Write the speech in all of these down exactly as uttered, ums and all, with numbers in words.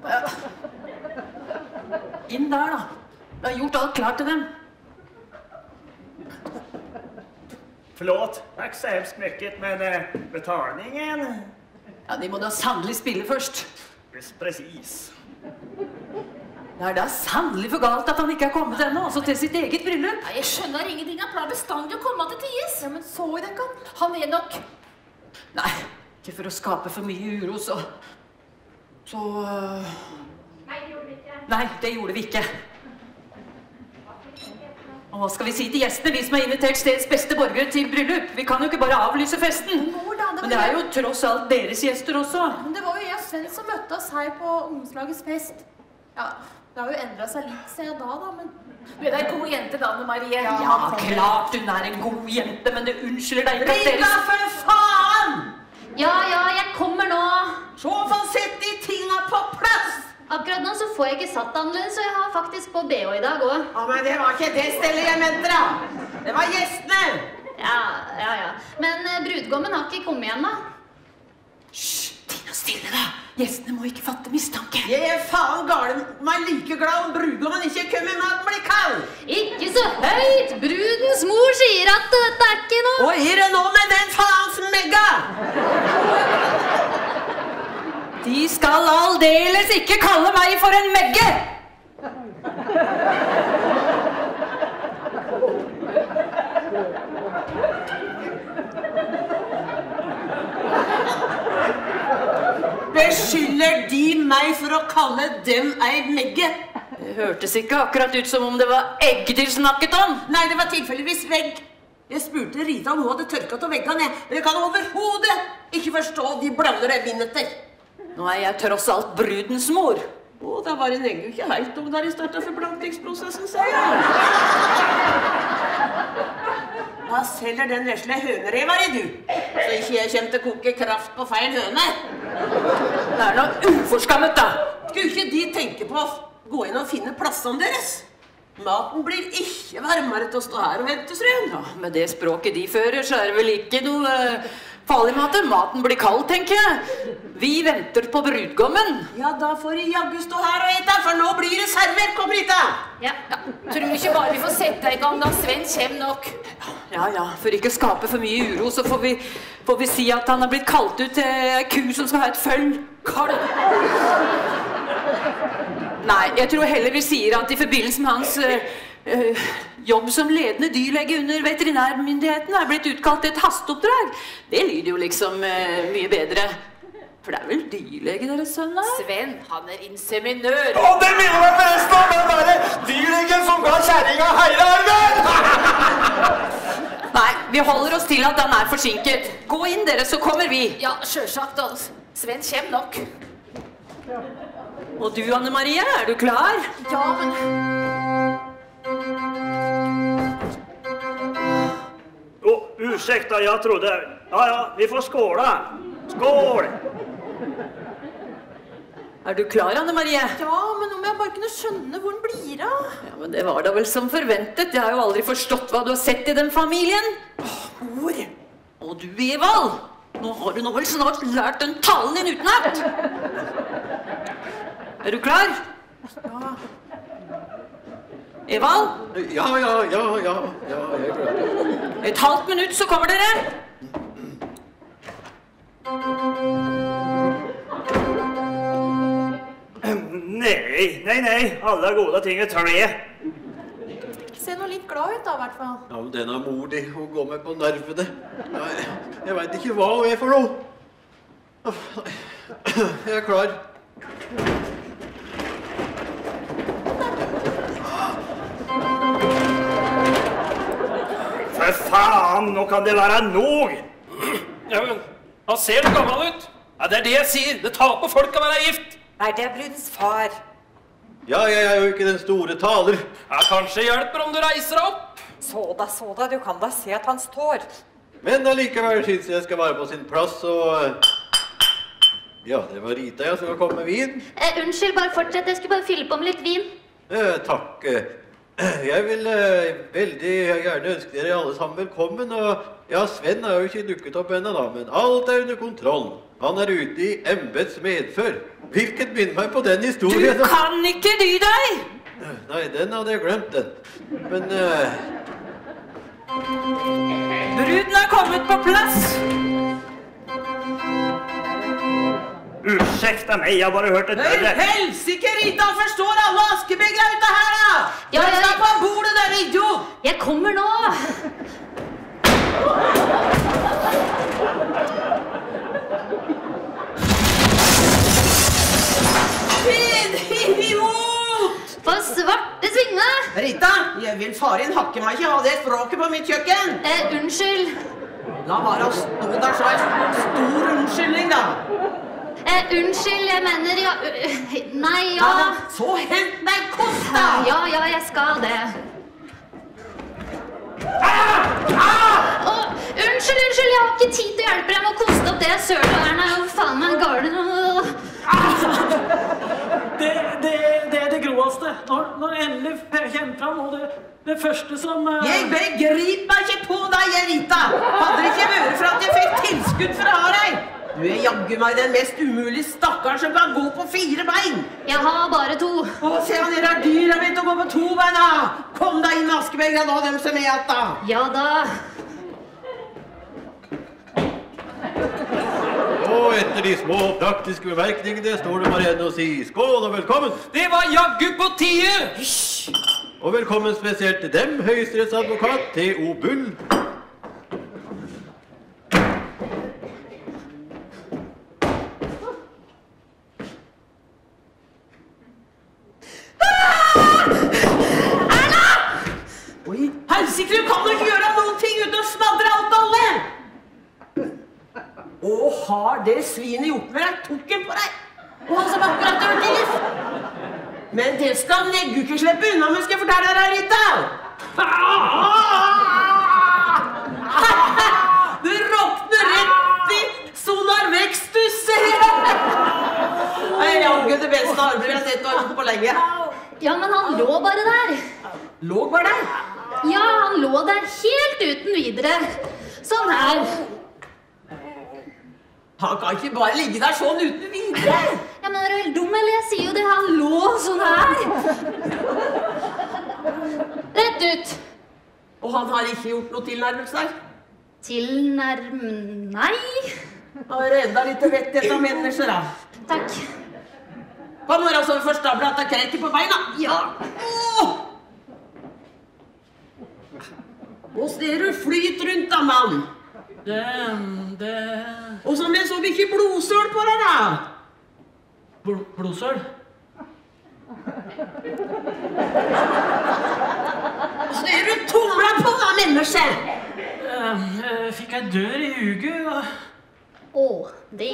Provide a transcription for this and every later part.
Inn der, da. Jeg har gjort alt klart til dem. Förlåt, tack så hemskt mycket, men eh, betalningen... Ja, de må da sannelig spille først. Precis. Nei, det er sannelig for galt at han ikke har kommet ennå, også til sitt eget bryllup. Nei, jeg skjønner ingenting. Han pleier bestandig å komme til tides. Ja, men så i det kan. Han er nok... Nei, ikke for å skape for mye uro, så... Så... Uh... Nei, det gjorde vi ikke. Nei, det gjorde vi ikke. Og hva skal vi si til gjestene, vi som har invitert steds beste borgere til bryllup? Vi kan jo ikke bare avlyse festen. Mor, da, det Men det er jo tross alt deres gjester også. Men det var jo jeg og Sven som møtte oss her på ungdomslagets fest. Ja, det har jo endret seg litt siden da, da, men... Du er da en god jente, da, Anne Marie. Ja, ja, klart hun er en god jente, men det unnskylder deg ikke at Rita, deres... for faen! Ja, ja, jeg kommer nå. Så få sett de tingene på plass! Akkurat nå så får jeg ikke satt annerledes, så jeg har faktisk på B H i dag også. Ja, men det var ikke det stedet jeg mente da. Det var gjestene. Ja, ja, ja. Men eh, brudgommen har ikke kommet igjen da. Hysj, Tina, stille da. Gjestene må ikke fatte mistanke. Jeg er faen galen, meg like glad om brudgommen ikke kommer med at den blir kald. Ikke så høyt! Brudens mor sier at dette er ikke noe. Og er det nå med den faens megga? De skal aldeles ikke kalle meg for en megge! Beskylder de meg for å kalle dem ei megge? Det hørtes ikke akkurat ut som om det var egg de snakket om. Nei, det var tilfeldigvis vegg. Jeg spurte Rita om hun hadde tørket av veggene, men jeg kan overhodet ikke forstå de blander jeg vinner til. Nå er jeg tross alt brudens mor. Å, da var en egg jo ikke helt om da de startet forblantingsprosessen, sier jeg. Hva selger den vesle hønerevar i, du? Så ikke jeg kommer til å koke kraft på feil høne. Det er noe uforskammet, da. Skulle ikke de tenke på å gå inn og finne plassene deres? Maten blir ikke varmere til å stå her og vente, Strøm. Ja, med det språket de fører, så er det vel ikke noe uh, farlig mat. Maten blir kald, tenker jeg. Vi venter på brudgommen. Ja, da får de jaggu stå her og ete, for nå blir det servert, kom Rita! Ja, ja. Tror du ikke bare vi får sette i gang da Sven kommer nok? Ja, ja, for ikke å skape for mye uro, så får vi, får vi si at han har blitt kalt ut til en ku som skal ha et følg. Kalv. Nei, jeg tror heller vi sier at i forbindelse med hans øh, øh, jobb som ledende dyrlege under veterinærmyndigheten er blitt utkalt et hasteoppdrag. Det lyder jo liksom øh, mye bedre. For det er vel dyrlege deres sønn er? Sven, han er inseminør. Og det minner meg forresten om den der dyrlegen som ga kjerringa hele armen! Nei, vi holder oss til at han er forsinket. Gå inn dere, så kommer vi. Ja, selvsagt da. Sven kommer nok. Og du, Anne Marie, er du klar? Ja, men... Åh, oh, ursäkta, jag trodde... Ja, ja, vi får skåla. Skål! Er du klar, Anne Marie? Ja, men om jeg bare kunne skjønne hvor den blir av. Ja, men det var da vel som forventet. Jeg har jo aldri forstått hva du har sett i den familien. Åh, mor! Og du, Evald, nå har du nå vel snart lært den talen din utenat. Er du klar? Ja. Evald? Ja, ja, ja, ja, ja, jeg er klar. Et halvt minutt, så kommer dere. Nej, nej, nej. Alla goda ting är tre. Se noe litt glad ut da, i hvert fall. Ja, men denne mor di, hun går meg på nervene. Jeg, jeg vet ikke hva hun er for noe. Jeg er klar. För fan, nå kan det være nog. Ja, men han ser det gammel ut. Ja, det er det jeg sier. Det tar på folk å være gift. Nei, det er brudens far. Ja, jeg er jo ikke den store taler. Ja, kanskje hjelper om du reiser deg opp. Så da, så da, du kan da se at han står. Men allikevel synes jeg skal være på sin plass, og... Ja, det var Rita jeg som kom med vin. Eh, unnskyld, bare fortsett. Jeg skulle bare fylle på med litt vin. Eh, takk. Jeg vil eh, veldig gjerne ønske dere alle sammen velkommen, og Ja, Sven har jo ikke dukket opp ennå da, men alt er under kontroll. Han er ute i embets medfør. Hvilket minner meg på den historien. Du kan ikke dy deg! Nei, den hadde jeg glemt den. Men... Uh... Bruden er kommet på plass. Ursäkta meg, jeg har bare hørt et Hør, helsike, Rita, forstår alle askebegra ute her, da! Ja, Jeg ja, skal ja. på bordet der, idiot! Jeg kommer nå! Din idiot! På svarte svingene! Rita, jeg vil fare inn hakke meg ikke ha det språket på mitt kjøkken. Eh, unnskyld. La bare stå der så en stor unnskyldning, da. Eh, unnskyld, jeg mener ja... øh, Nei, ja... Ja, så hent deg kost, da! Ja, ja, jeg skal det. Å, unnskyld, unnskyld, jeg har ikke tid til å hjelpe deg med å koste opp det sølet her. Nei, hvor faen meg gale. Det, det, det er det groeste. Når, når endelig kommer fram, og det, det første som... Uh... Jeg begriper meg ikke på deg, Rita! Hadde det ikke vært for at jeg fikk tilskudd for å ha deg? Du er jaggu meg den mest umulige stakkaren som kan gå på fire bein. Jeg har bare to. Å, se han er der dyra mitt å gå på to beina. Kom deg inn, askebegra, da, dem som er igjen, da. Ja da. Og etter de små praktiske bemerkningene står det bare igjen å si skål og velkommen. Det var jaggu på tide! Og velkommen spesielt til dem, høyesterettsadvokat T O Bull. Oi, helsike, du kan jo ikke gjøre noen ting uten å smadre alt og alle! Og har det svinet gjort med deg? Tok en på deg? Og han som akkurat har til gift? Men det skal Neggu ikke slippe unna med, skal jeg fortelle deg, Rita! Du råkner rett i Sonar Vextus! Det er jaggu det beste arbeidet jeg har sett på lenge. Ja, men han lå bare der. Lå bare der? Ja, han lå der helt uten videre. Sånn her. Han kan ikke bare ligge der sånn uten videre. Ja, men er du helt dum, eller? Jeg sier jo det, han lå sånn her. Rett ut. Og han har ikke gjort noe tilnærmelser? Tilnærm... Nei. Han er enda litt rett etter mennesker, da. Takk. Kom nå, så vi får stablet at det kreker på beina. Ja. Åh! Og ser du flyt rundt da, mann? Det... det... Og så med så mye blodsøl på deg, da. Bl blodsøl? Ser du tomla på da, menneske? Uh, uh, fikk jeg dør i uge, da? Å, det.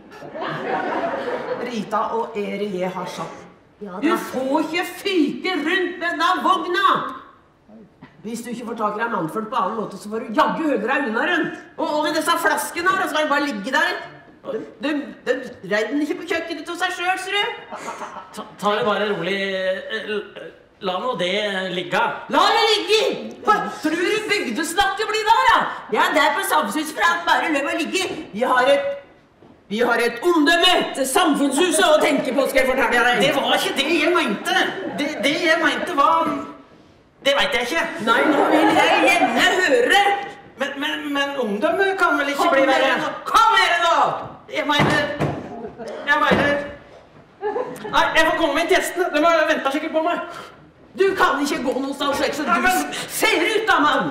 Rita og Eri, jeg har sagt. Ja Du da. får ikke fyke rundt denne vogna! Hvis du ikke får tak i deg mannfolk på annen måte, så får du jaggu høyre deg unna rundt. Og, og med disse flaskene her, så skal de bare ligge der. De, de, de reier den ikke på kjøkkenet til seg selv, ser du? Ta, ta det bare rolig. La nå det ligge. La det ligge! Hva tror du bygdesnakket blir der, da? Ja, der på samfunnshuset for alt bare løp å ligge. Vi har et... Vi har et omdømme til samfunnshuset å tenke på, skal jeg fortelle deg. Det var ikke det jeg mente. Det, det jeg mente var... Det vet jeg ikke. Nei, nå vil jeg gjerne høre. Men, men, men omdømme kan vel ikke bli verre? Kom her nå! Jeg mener... Jeg mener... Nei, jeg får komme med inn testene. De har ventet sikkert på meg. Du kan ikke gå noe sted slik som du ser ut da, mann!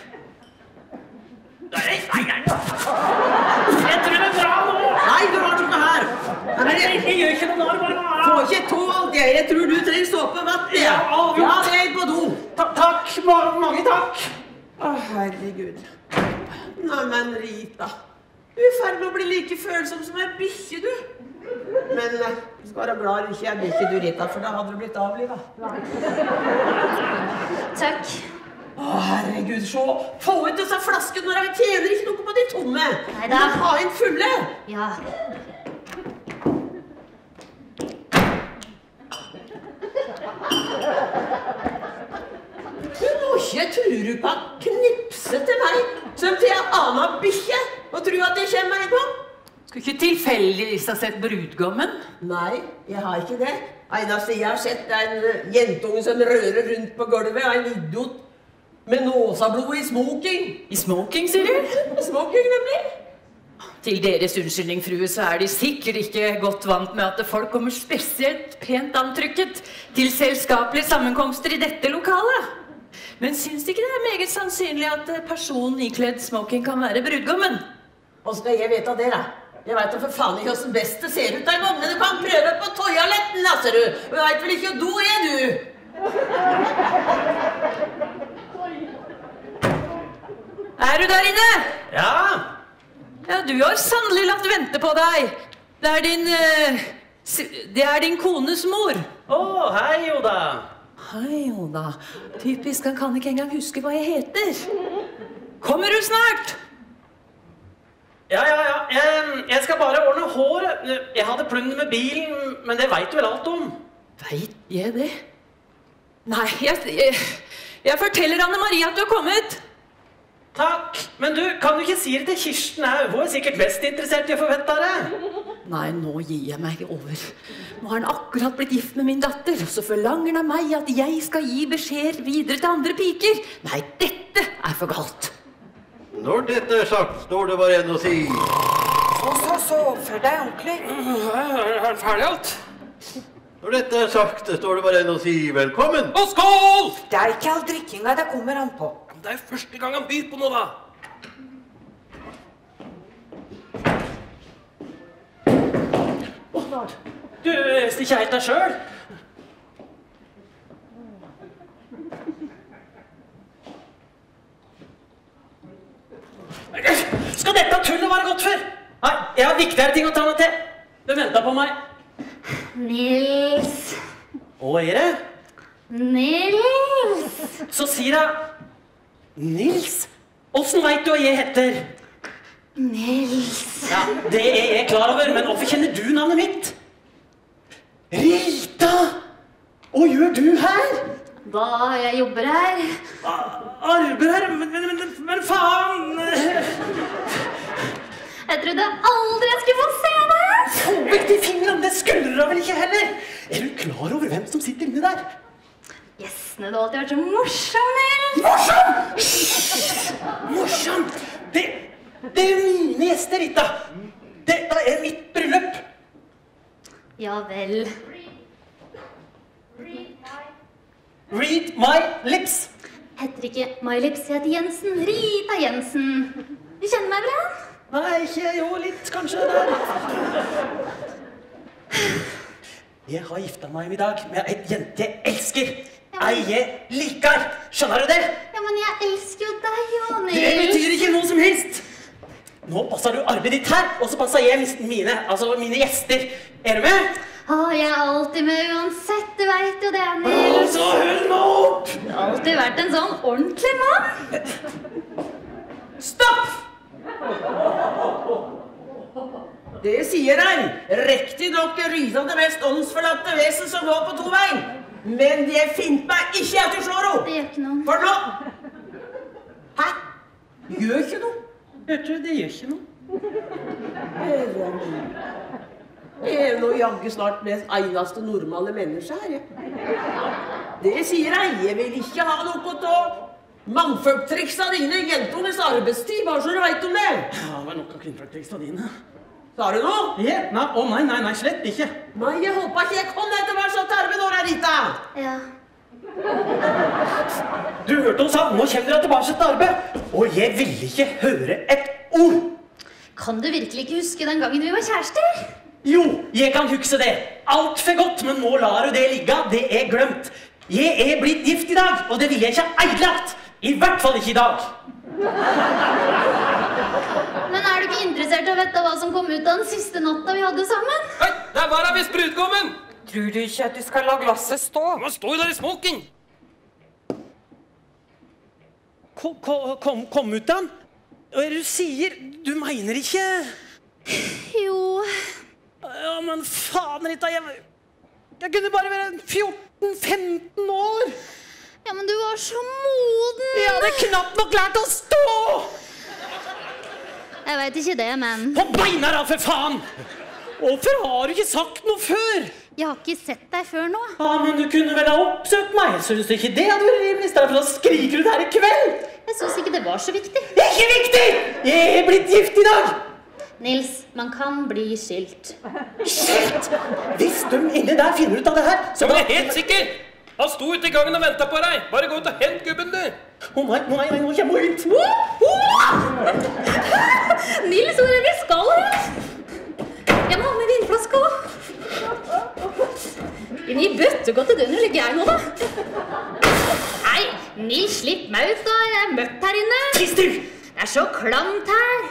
Nei, nei, nei. Jeg tror det er bra nå. Nei, du har noe her. Nei, jeg, jeg gjør ikke noe der, bare. Får ikke to alt jeg. Jeg tror du trenger såpe og vatt, ja. Ja, det er på do. Ta takk, ma mange takk. Å, herregud. Nei, men Rita. Du er ferdig med å bli like følsom som en bikkje, du. Men du skal være glad du ikke er bikkje, du, Rita, for da hadde du blitt avlivet. Takk. Å, herregud, se. Få ut disse flaskene når jeg tjener ikke noe på de tomme. Neida. Men ha inn fulle. Ja. Du må ikke tro du kan knipse til meg som til jeg heldigvis ha sett brudgommen? Nei, jeg har ikke det. Eneste jeg har sett er en uh, jentunge som rører rundt på gulvet, en idiot med nåsablod i smoking. I smoking, sier du? Smoking, nemlig. Til deres unnskyldning, frue, så er de sikkert ikke godt vant med at folk kommer spesielt pent antrykket til selskapelige sammenkomster i dette lokalet. Men syns ikke det er meget sannsynlig at personen ikledd smoking kan være brudgommen? Hva skal jeg vite av det, da? Jeg vet da for faen ikke hvordan best det ser ut en gang, men du kan prøve på toaletten, Lasserud. Og jeg vet vel ikke hvor do er, du? Er du der inne? Ja. Ja, du har sannelig latt vente på deg. Det er din... Uh, det er din kones mor. Å, oh, hei, Oda. Hei, Oda. Typisk, han kan ikke engang huske hva jeg heter. Kommer du snart? Ja, ja, ja. Jeg, jeg skal bare ordne håret. Jeg hadde plunder med bilen, men det vet du vel alt om? Vet jeg det? Nei, jeg, jeg, jeg forteller Anne Marie at du har kommet. Takk. Men du, kan du ikke si det til Kirsten her? Hun er sikkert mest interessert i å få vite det. Nei, nå gir jeg meg over. Nå har han akkurat blitt gift med min datter, og så forlanger han av meg at jeg skal gi beskjed videre til andre piker. Nei, dette er for galt. Når dette er sagt, står det bare en å si. Så, så, så, oppfør deg ordentlig. Er han ferdig alt? Når dette er sagt, står det bare en å si velkommen. Og skål! Det er ikke all drikkinga det kommer an på. Det er jo første gang han byr på noe, da. Du visste ikke helt deg selv. Skal dette tullet være godt for? Nei, jeg har viktigere ting å ta meg til. Du venter på meg. Nils. Hva er det? Nils. Så sier jeg, Nils, hvordan vet du hva jeg heter? Nils. Ja, det er jeg klar over, men hvorfor kjenner du navnet mitt? Rita! Hva gjør du her? Da jeg jobber her. Arbeider her? Men, men, men, men faen! Jeg trodde aldri jeg skulle få se deg. Få vekk de fingrene, det skulle du da vel ikke heller. Er du klar over hvem som sitter inne der? Gjestene, du har alltid vært så morsom, Nils. Morsom! Morsom! Det, det er mine gjester, Rita. Dette er mitt bryllup. Ja vel. Read my lips. Heter ikke My Lips, jeg heter Jensen. Rita Jensen. Du kjenner meg vel igjen? Nei, ikke jo litt, kanskje der. Jeg har giftet meg i dag med et jente jeg elsker. Ei jeg liker. Skjønner du det? Ja, men jeg elsker jo deg, jo, Nils. Det betyr ikke noe som helst. Nå passer du arbeidet ditt her, og så passer jeg mine, altså mine gjester. Er du med? Å, jeg er alltid med uansett, du vet jo det, Nils. Så hold meg opp! Du har alltid vært en sånn ordentlig mann. Stopp! Det sier han. Riktig nok er Rita det mest åndsforlatte vesen som går på to veien. Men det finner meg ikke at du slår henne. Det gjør ikke noe. For nå? Hæ? Gjør ikke noe? Vet du, det gjør ikke noe. Jeg er nå jaggu snart mest eneste normale menneske her, ja. Det sier jeg. Jeg vil ikke ha noe av mannfolktriksa dine i jentunges arbeidstid, bare så du vet om det. Ja, det var nok av kvinnfolktriksa dine. Sa du noe? Ja, nei, å nei, nei, nei, slett ikke. Nei, jeg håper ikke jeg kom deg til å være så tarve nå, Rita. Ja. Du hørte hun sa, nå kommer dere tilbake til arbeid. Og jeg ville ikke høre et ord. Kan du virkelig ikke huske den gangen vi var kjærester? Jo, jeg kan huske det. Alt for godt, men nå lar du det ligge. Det er glemt. Jeg er blitt gift i dag, og det ville jeg ikke eidlagt. I hvert fall ikke i dag. Men er du ikke interessert i å vite hva som kom ut av den siste natta vi hadde sammen? Hei, der var jeg visst brudgommen. Tror du ikke at du skal la glasset stå? Han står jo der i smoking. Kom, kom, kom ut den. Hva er det du sier? Du mener ikke... Jo... Ja, men faen, Rita, jeg... Jeg kunne bare være fjorten femten år. Ja, men du var så moden. Jeg hadde knapt nok lært å stå. Jeg vet ikke det, men... På beina da, for faen! Hvorfor har du ikke sagt noe før? Jeg har ikke sett deg før nå. Ja, men du kunne vel ha oppsøkt meg. Synes du ikke det hadde vært rimelig? Derfor da skriker du der i kveld. Jeg synes ikke det var så viktig. Ikke viktig! Jeg er blitt gift i dag. Nils, man kan bli skilt. Skilt? Hvis de inne der finner ut av det her, så da... Jeg er helt sikker. Han sto ute i gangen og ventet på deg. Bare gå ut og hent gubben du. Å nei, nei, nei, nå kommer jeg ut. Nils, hvor er vi skal her? Jeg må ha med vinflaska. Inn i bøttegodte døgnet ligger jeg nå da. Nei, Nils, slipp meg ut da. Det er mørkt her inne. Krister! Det er så klamt her.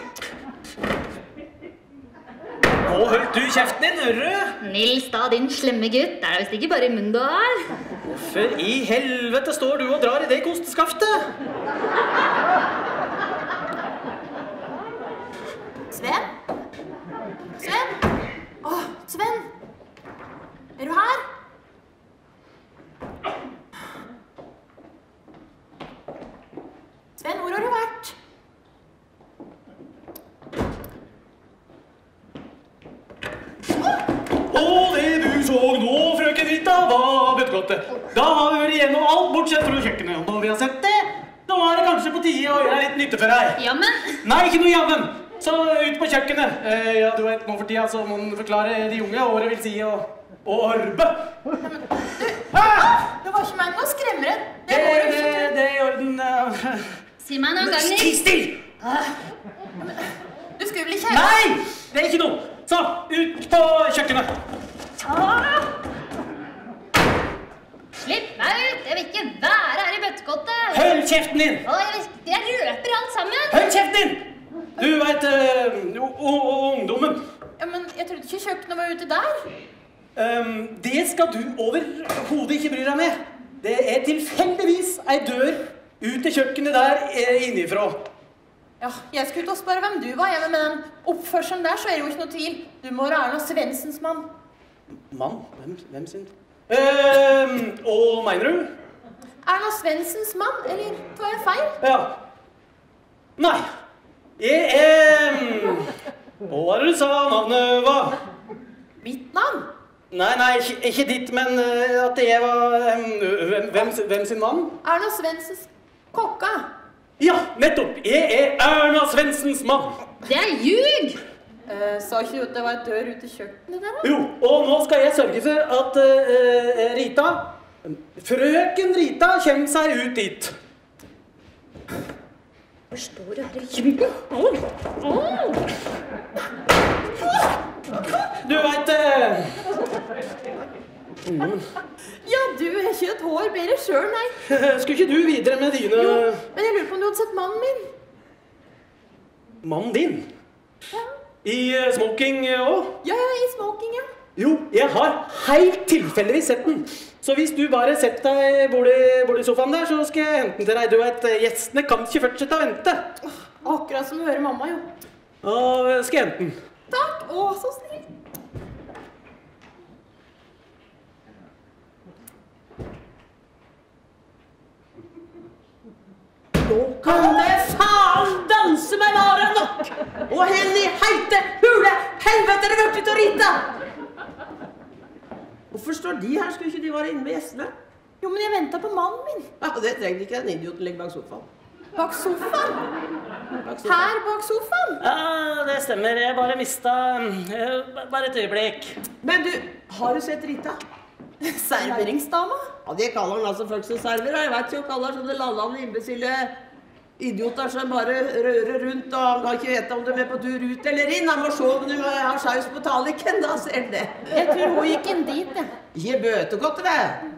Nå holdt du kjeften din, hører du? Nils da, din slemme gutt. Det er visst ikke bare i munnen du har. Hvorfor i helvete står du og drar i det kosteskaftet? Sven? Sven? Åh, Sven! Er du her? Sven, hvor har du vært? Og det du så nå, frøken Rita, var bøttegodtet. Da har vi vært igjennom alt bortsett fra kjøkkenet. Og når vi har sett det, da var det kanskje på tide å gjøre litt nytte for deg. Jammen? Nei, ikke noe jammen. Så ut på kjøkkenet. Eh, ja, du vet, nå for tida så må man forklare de unge hva det vil si å, å arbe. Men, du, ah, det var ikke meg noe skremmere. Det, det, det, det er i orden. Uh. Si meg noen ganger. Ti still! Ah, men, du skulle vel ikke... Nei, det er ikke noe. Så, ut på kjøkkenet. Ah. Slipp meg ut! Jeg vil ikke være her i bøttekottet. Hold kjeften din! Å, jeg, jeg røper alt sammen. Hold kjeften din! Du vet, uh, ungdommen. Ja, men jeg trodde ikke kjøkkenet var ute der. Um, det skal du overhodet ikke bry deg med. Det er tilfeldigvis ei dør ut til kjøkkenet der innifra. Ja, jeg skulle ut og spørre hvem du var, ja, men med den oppførselen der så er det jo ikke noe tvil. Du må være Erna Svensens mann. Mann? Hvem, hvem sin? Uh, og mener du? Erna Svensens mann, eller tar jeg feil? Ja. Nei. Jeg er... Hva var det du sa navnet var? Mitt navn? Nei, nei, ikke, ikke ditt, men uh, at jeg var... Um, hvem, hvem, hvem sin mann? Erna Svensens kokka. Ja, nettopp. Jeg er Erna Svensens mann. Det er ljug! Uh, sa ikke du at det var et dør ut i kjøkkenet der da? Jo, og nå skal jeg sørge for at uh, Rita, frøken Rita, kommer seg ut dit. Forstår du her i kjøkkenet? Oh. Oh. Du vet... Uh, mm. Ja, du er ikke et hår bedre selv, nei. Skulle ikke du videre med dine... Jo, men jeg lurer på om du hadde sett mannen min. Mannen din? Ja. I uh, smoking også? Ja, ja, i smoking, ja. Jo, jeg har helt tilfeldigvis sett den. Så hvis du bare setter deg bort i sofaen der, så skal jeg hente den til deg. Du vet, gjestene kan ikke fortsette å vente. Akkurat som du hører mamma, jo. Da skal jeg hente den. Takk, å, så snill. Nå kan det faen danse meg vare nok! Og hen i heite, hule, helvete er det vært ut og Rita! Hvorfor står de her? Skulle ikke de være inne med gjestene? Jo, men jeg ventet på mannen min. Ja, det trenger ikke den idioten ligge bak sofaen. Bak sofaen? Bak sofaen. Her bak sofaen? Ja, det stemmer. Jeg bare mistet... Uh, bare et øyeblikk. Men du, har du sett Rita? Serveringsdama? Ja, de kaller han altså folk som server. Jeg vet jo, kaller sånne lallende imbecille idioter som bare rører rundt, og han kan ikke vite om de er på tur ut eller inn. Han må se om de har saus på taliken, da ser det. Jeg tror hun gikk inn dit, ja. Ikke bøtegodt, det.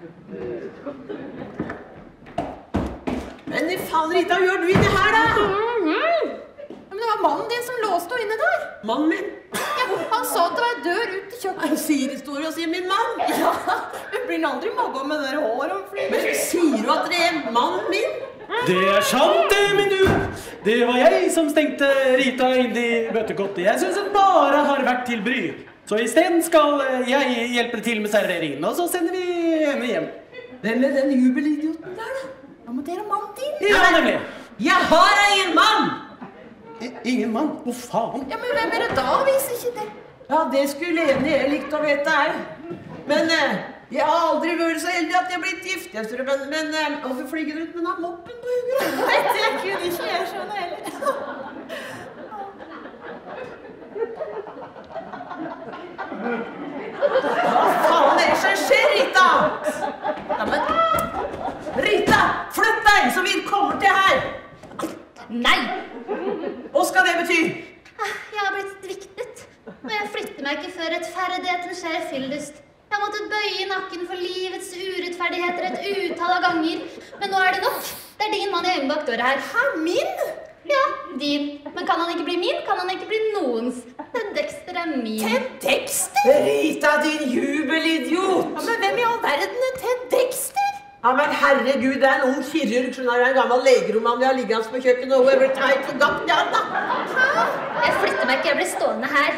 Men faen, Rita, hva gjør du inne her, da? Mm-hmm. Men det var mannen din som låste henne inne der. Mannen min? Ja, han sa at det var en dør ut til kjøkkenet. Sier historie og sier min mann? Ja, men blir aldri mobba med det håret. Men sier du at det er mannen min? Det er sant det, min du! Det var jeg som stengte Rita inn i bøttekottet. Jeg synes hun bare har vært til bry. Så i stedet skal jeg hjelpe til med serveringen, og så sender vi henne hjem. Hvem er den jubelidioten der, da? Ja, men det er mannen din. Ja, nemlig. Jeg har ingen mann! Ingen mann? Hvor faen? Ja, men hvem er det da, hvis ikke det? Ja, det skulle Lene jeg likt å vite her. Men eh, jeg har aldri vært så heldig at jeg har blitt gift. Jeg tror, men, men eh, hvorfor flyger du ut med den moppen på huget? Nei, det kunne ikke jeg skjønne heller. Hva faen er det som skjer, Rita? Ja, men... Rita, flytt deg, så vi kommer til her. Nei! Hva skal det bety? Jeg har blitt sviktet. Og jeg flytter meg ikke før rettferdigheten skjer fyldest. Jeg har måttet bøye i nakken for livets urettferdigheter et utall av ganger. Men nå er det nok. Det er din mann i øynene bak døra her. Hæ, min? Ja, din. Men kan han ikke bli min, kan han ikke bli noens. Ted Dexter er min. Ted Dexter? Rita, din jubelidiot! Ja, men hvem i all verden er Ted Dexter? Ja, men herregud, det er en ung kirurg, så er det en gammel legeroman vi har liggende på kjøkkenet, og hun er blitt heit for gatt, ja da. Jeg flytter meg ikke, jeg blir stående her.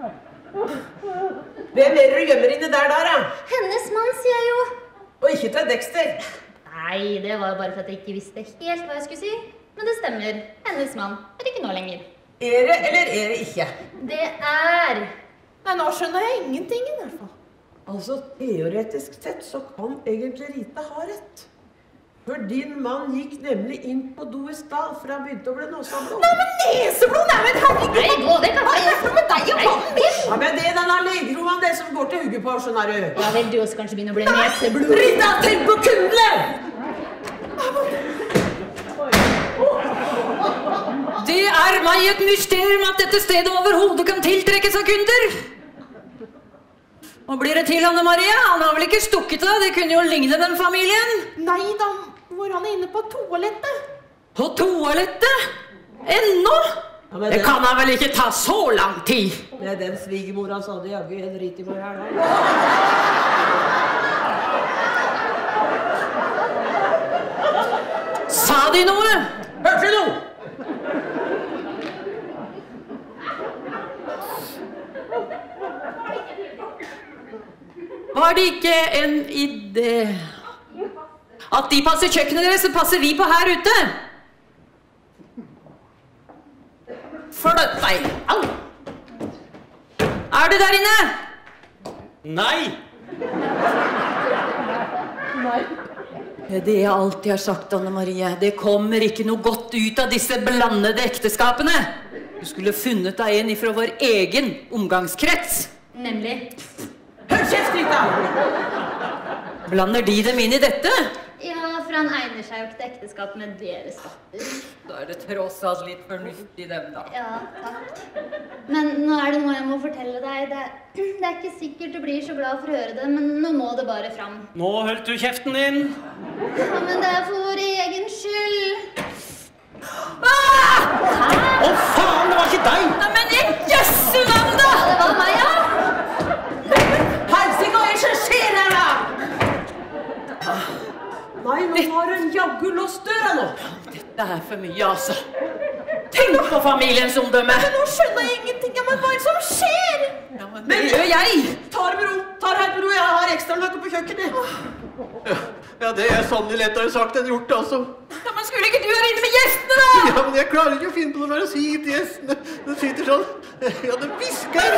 Hvem er det du gjemmer inni der, der, ja? Hennes mann, sier jeg jo. Og ikke til Dexter. Nei, det var jo bare for at jeg ikke visste helt hva jeg skulle si. Men det stemmer. Hennes mann er ikke nå lenger. Er det, eller er det ikke? Det er. Nei, nå skjønner jeg ingenting i hvert fall. Altså, teoretisk sett så kan egentlig Rita ha rett. For din mann gikk nemlig inn på do i stad, for han begynte å bli nåsablod. Nei, men neseblod, nei, men herregud! Nei, gå, det kan Hva er det for med deg og mannen min? Ja, men det er denne legeroman det som går til hugget på, skjønner du. Ja vel, du også kanskje begynner å bli neseblod. Rita, tenk på kundene! Det er meg et mysterium at dette stedet overhodet kan tiltrekke seg kunder. Og blir det til, Anne Marie? Han har vel ikke stukket av? Det kunne jo ligne den familien. Nei da, hvor han er inne på toalettet. På toalettet? Ennå? Ja, men det den- kan han vel ikke ta så lang tid? Med den svigermora sa det jaggu en rit i meg her da. Sa de noe? Hørte du noe? Var det ikke en idé at de passer kjøkkenet deres, så passer vi på her ute? Flytt deg! Au! Er du der inne? Nei! Det er det jeg alltid har sagt, Anne Marie. Det kommer ikke noe godt ut av disse blandede ekteskapene. Du skulle funnet deg en ifra vår egen omgangskrets. Nemlig. Hør kjeft, Rita! Blander de dem inn i dette? Ja, for han egner seg jo ikke til ekteskap med deres datter. Da er det tross alt litt fornuftig dem, da. Ja, takk. Men nå er det noe jeg må fortelle deg. Det, det er ikke sikkert du blir så glad for å høre det, men nå må det bare fram. Nå holdt du kjeften din. Ja, men det er for vår egen skyld. Ah! Å faen, det var ikke deg! Nei, men i jøsse navn, da! Ja, det var meg, ja. Helsing, hva er det som skjer her, da? Nei, nå har hun jaggu låst døra nå. Dette er for mye, altså. Tenk på familiens omdømme! Men nå skjønner jeg ingenting. Ja, men hva er det som skjer? Ja, men det gjør jeg! Ta det med ro, ta det her med ro, jeg har ekstramøte på kjøkkenet. Ja, ja, det er sannelig lettere sagt enn gjort, altså. Ja, men skulle ikke du være inne med gjestene, da? Ja, men jeg klarer ikke å finne på noe mer å si til gjestene. Det sitter sånn. Ja, det visker.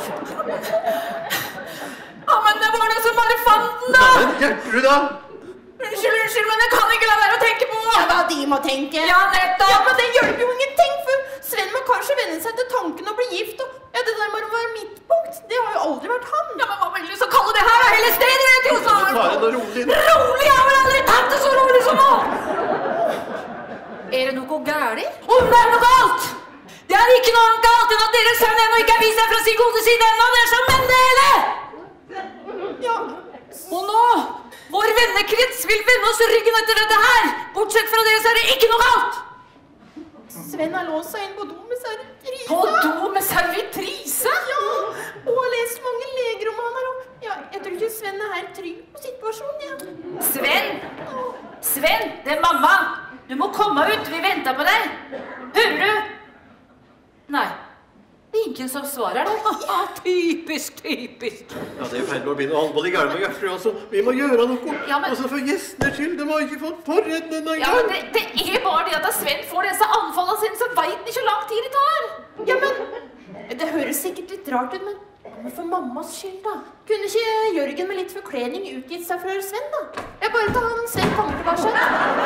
Ja, men det var det som bare fant den, da! Ja, men Gjertrud, da? Unnskyld, unnskyld, men jeg kan ikke la være å tenke på! Ja, hva de må tenke. Ja, nettopp! Ja, men det hjelper jo ingenting, for Sven må kanskje venne seg til tanken å bli gift, og ja, det der med å være midtpunkt, det har jo aldri vært han. Ja, men hva vil du så kalle det her, da? Hele stedet, vet du, så! Bare noe rolig. Rolig! Jeg har vel aldri tatt det så rolig som nå! Er det noe gærlig? Om det er noe galt! Det er ikke noe annet galt enn at deres sønn ennå ikke har vist seg fra sin gode side ennå, det er som Mendele! Ja, Og nå, vår vennekrets vil vende oss ryggen etter dette her! Bortsett fra det, så er det ikke noe galt! Sven har låst seg inn på do med servitrise. På do med servitrise? Ja, og har lest mange legeromaner, og ja, jeg tror ikke Sven er her trygg på situasjonen, ja. Sven! Sven, det er mamma! Du må komme ut, vi venter på deg! Hører du? Nei. Det er ingen som svarer da. Typisk, typisk. Ja, det er feil å bli noe alvorlig gærent med Gjertrud, altså. Vi må gjøre noe. Ja, men- Altså, for gjestenes skyld, de har ikke fått forrett denne Ja, men det, det er bare det at da Sven får disse anfallene sine, så vet han ikke hvor lang tid det tar. Ja, men det høres sikkert litt rart ut, men Men for mammas skyld, da. Kunne ikke Jørgen med litt forkledning utgitt seg for Sven, da? Jeg bare tar han Sven kommer tilbake.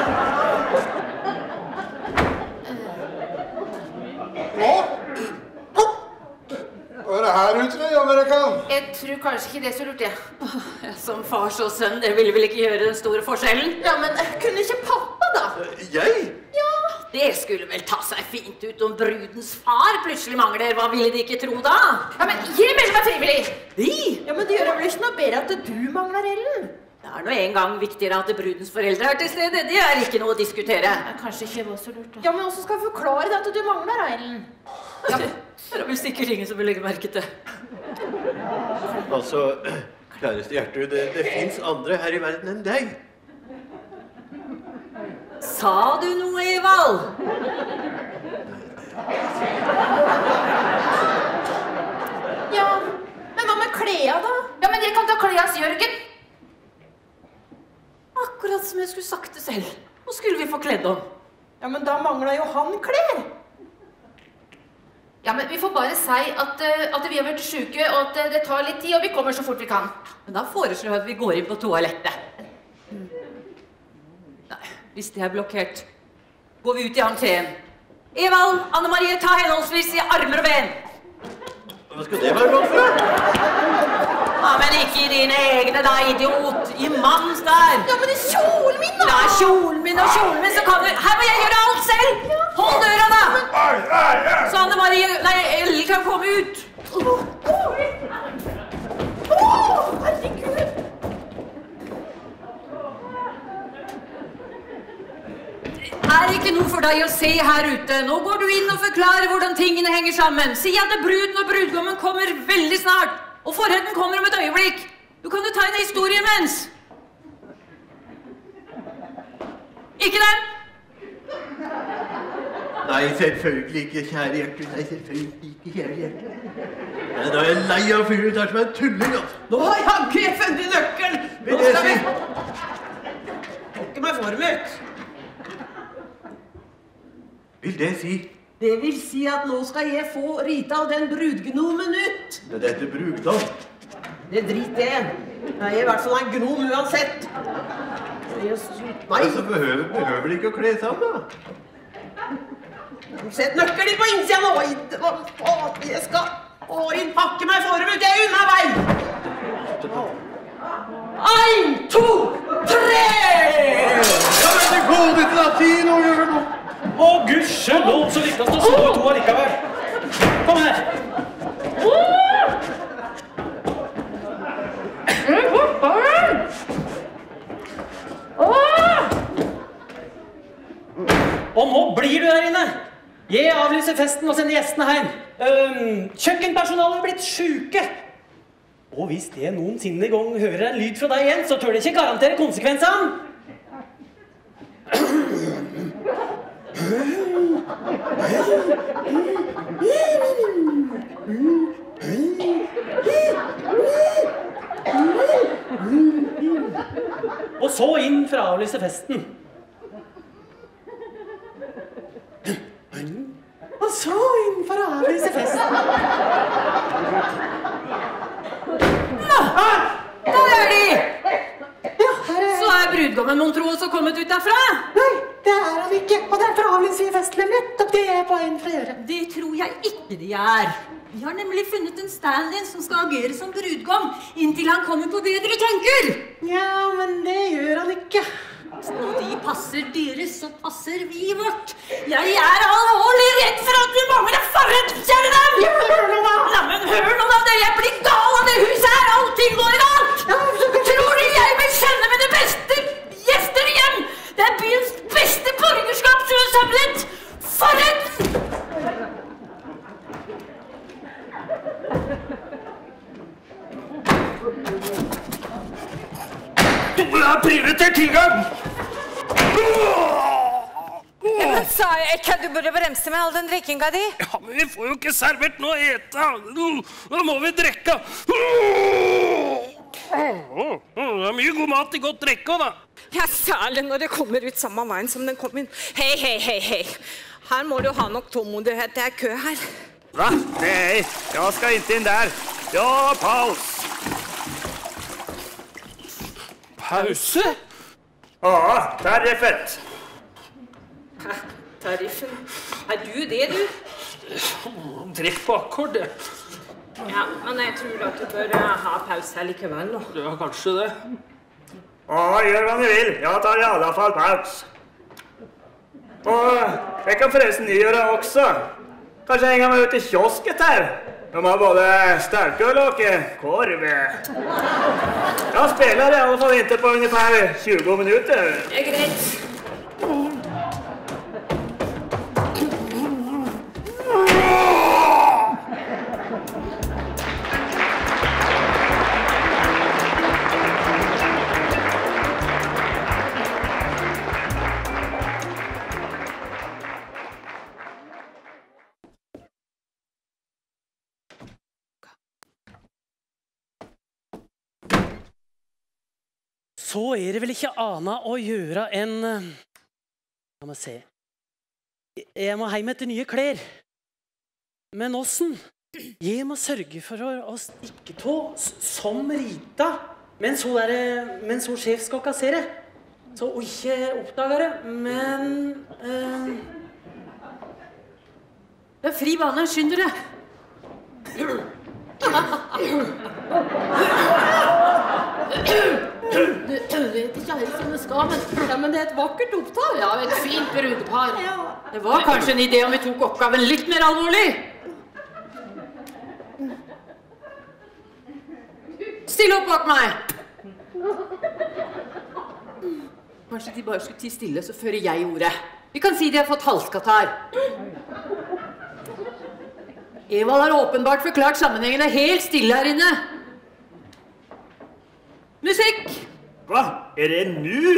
Hva er det her ute, i Amerika? Jeg tror kanskje ikke det er så lurt, jeg. Som fars og sønn, det ville vel ikke gjøre den store forskjellen? Ja, men kunne ikke pappa, da? Jeg? Ja, det skulle vel ta seg fint ut om brudens far plutselig mangler. Hva ville de ikke tro da? Ja, men jeg melder meg frivillig! De? Ja, men det gjør vel ikke noe bedre at du mangler Ellen? Det er nå en gang viktigere at brudens foreldre er til stede. Det er ikke noe å diskutere. Ja, kanskje ikke var så lurt, da. Ja, men også skal vi forklare det at du mangler Ellen? Ja, det er vel sikkert ingen som vil legge merke til. Altså, kjæreste Gjertrud, det, det finnes andre her i verden enn deg. Sa du noe, Evald? Ja, men hva med Klea, da? Ja, men dere kan ta Kleas, Jørgen. Akkurat som jeg skulle sagt det selv. Nå skulle vi få kledd om. Ja, men da mangler jo han klær. Ja, men vi får bare si at, uh, at vi har vært syke, og at uh, det tar litt tid, og vi kommer så fort vi kan. Men da foreslår jeg at vi går inn på toalettet. Nei, hvis det er blokkert, går vi ut i entreen. Evald, Anne Marie, ta henholdsvis i armer og ben. Hva skal det være godt for? Ja, men ikke i dine egne da, idiot. I manns der. Ja, men i kjolen min da. Ja, kjolen min og kjolen min, så kan du... Her må jeg gjøre alt selv. Hold døra da. Så Anne Marie, nei, Elle kan komme ut. Åh, herregud. Det er ikke noe for deg å se her ute. Nå går du inn og forklarer hvordan tingene henger sammen. Si at bruden og brudgommen kommer veldig snart. Og forretten kommer om et øyeblikk. Du kan jo ta en historie mens. Ikke det? Nei, selvfølgelig ikke, kjære Gjertrud. Nei, selvfølgelig ikke, kjære Gjertrud. Nei, da er jeg lei av fyren der som er en tulling, altså. Nå har jeg ikke funnet nøkkelen! Vil det si? Får ikke meg formet. Vil det si? Det vil si at nå skal jeg få Rita og den brudgnomen ut. Det er dette brudgnom. Det driter jeg i. Jeg er i hvert fall en gnom uansett. Nei, så behøver, behøver de ikke å kle sammen, da. Sett nøkkelen på innsiden nå. Hva faen, jeg skal Årin pakke meg forut. Jeg er unna vei. En, to, tre! Ja, men det går det til latin og gjør noe. Å, gudskjelov, så lykkes det å stå to allikevel. Kom her. Og nå blir du her inne. Jeg avlyser festen og sender gjestene hjem. Um, kjøkkenpersonalet er blitt syke. Og hvis det noensinne gang hører en lyd fra deg igjen, så tør de ikke garantere konsekvensene. Og så inn for å avlyse festen. Og så inn for å avlyse festen. Nå, der er de! Ja, her er... Så er brudgommen mon tro også kommet ut derfra? Nei, det er han ikke. Og derfor avlyser vi festen nettopp det jeg er på en for å gjøre. Det tror jeg ikke de er. Vi har nemlig funnet en stand-in som skal agere som brudgom inntil han kommer på bedre tanker. Ja, men det gjør han ikke. Når de passer deres, så passer vi vårt. Jeg er alvorlig redd for at vi mangler forrett, kjære dem! Ja, hør nå da! Nei, men hør nå da, det jeg blir gal av det huset her, allting går galt! Ja, tror du jeg vil kjenne mine beste gjester hjem? Det er byens beste borgerskap som er samlet! Forretten! Du har prioritert tilgang! Men sa jeg ikke at du burde bremse med all den drikkinga di? Ja, men vi får jo ikke servert noe å ete. Nå må vi drikke. Det er mye god mat i godt drikke, da. Ja, særlig når det kommer ut samme veien som den kom inn. Hei, hei, hei, hei. Her må du ha nok tålmodighet, det er kø her. Va? Nej, jag ska inte in där. Ja, paus. Pause? Ja, tariffet. Tariffen. Er du det, du? Trykk på akkord, det. Ja, men jeg tror at du bør ha pause likevel nå. Ja, kanskje det. Ja, gjør hva ni vil. Jeg tar i alle fall paus. Og jeg kan forresten gjøre også. Kanskje henge meg ut i kiosket her. De har både sterkøl og korv. Jeg spiller i alle fall inntil på ungefär tjugo minutter. Det er greit. Så er det vel ikke annet å gjøre enn... La meg se. Jeg må hjem etter nye klær. Men åssen? Jeg må sørge for å, å stikke tå som Rita, mens hun, er, mens hun sjef skal kassere. Så hun ikke oppdager det, men... Uh... Det er fri bane, skynd dere. Du vet ikke helt som det skal, men, ja, men det er et vakkert opptak. Ja, et fint brudepar. Det var kanskje en idé om vi tok oppgaven litt mer alvorlig. Still opp bak meg. Kanskje de bare skulle tie stille, så fører jeg ordet. Vi kan si de har fått halskatarr. Evald har åpenbart forklart sammenhengene helt stille her inne. Musikk! Hva? Er det nu?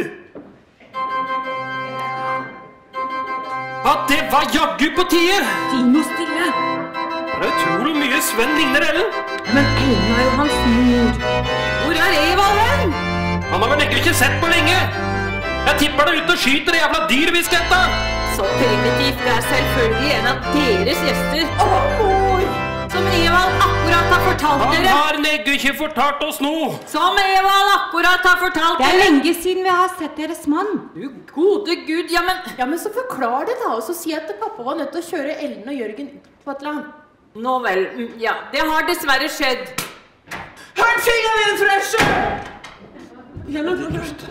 Ja, det var jaggu på tide! Si noe stille. Det er utrolig mye Sven ligner Ellen. Men Ellen er jo hans mor. Hvor er Evald hen? Han har vel egentlig ikke sett på lenge. Jeg tipper det ut og skyter det jævla dyr vi skal etta. Så primitivt, det er selvfølgelig en av deres gjester. Åh, mor! Som Evald akkurat har fortalt Han dere. Han har neggu ikke fortalt oss noe. Som Evald akkurat har fortalt Det er dere. lenge siden vi har sett deres mann. Du gode Gud, ja, men... Ja, men så forklar det da, og så si at pappa var nødt til å kjøre Ellen og Jørgen ut på et land. Nå vel, ja, det har dessverre skjedd. Hør fingeren din, Freshe! Gjennom først.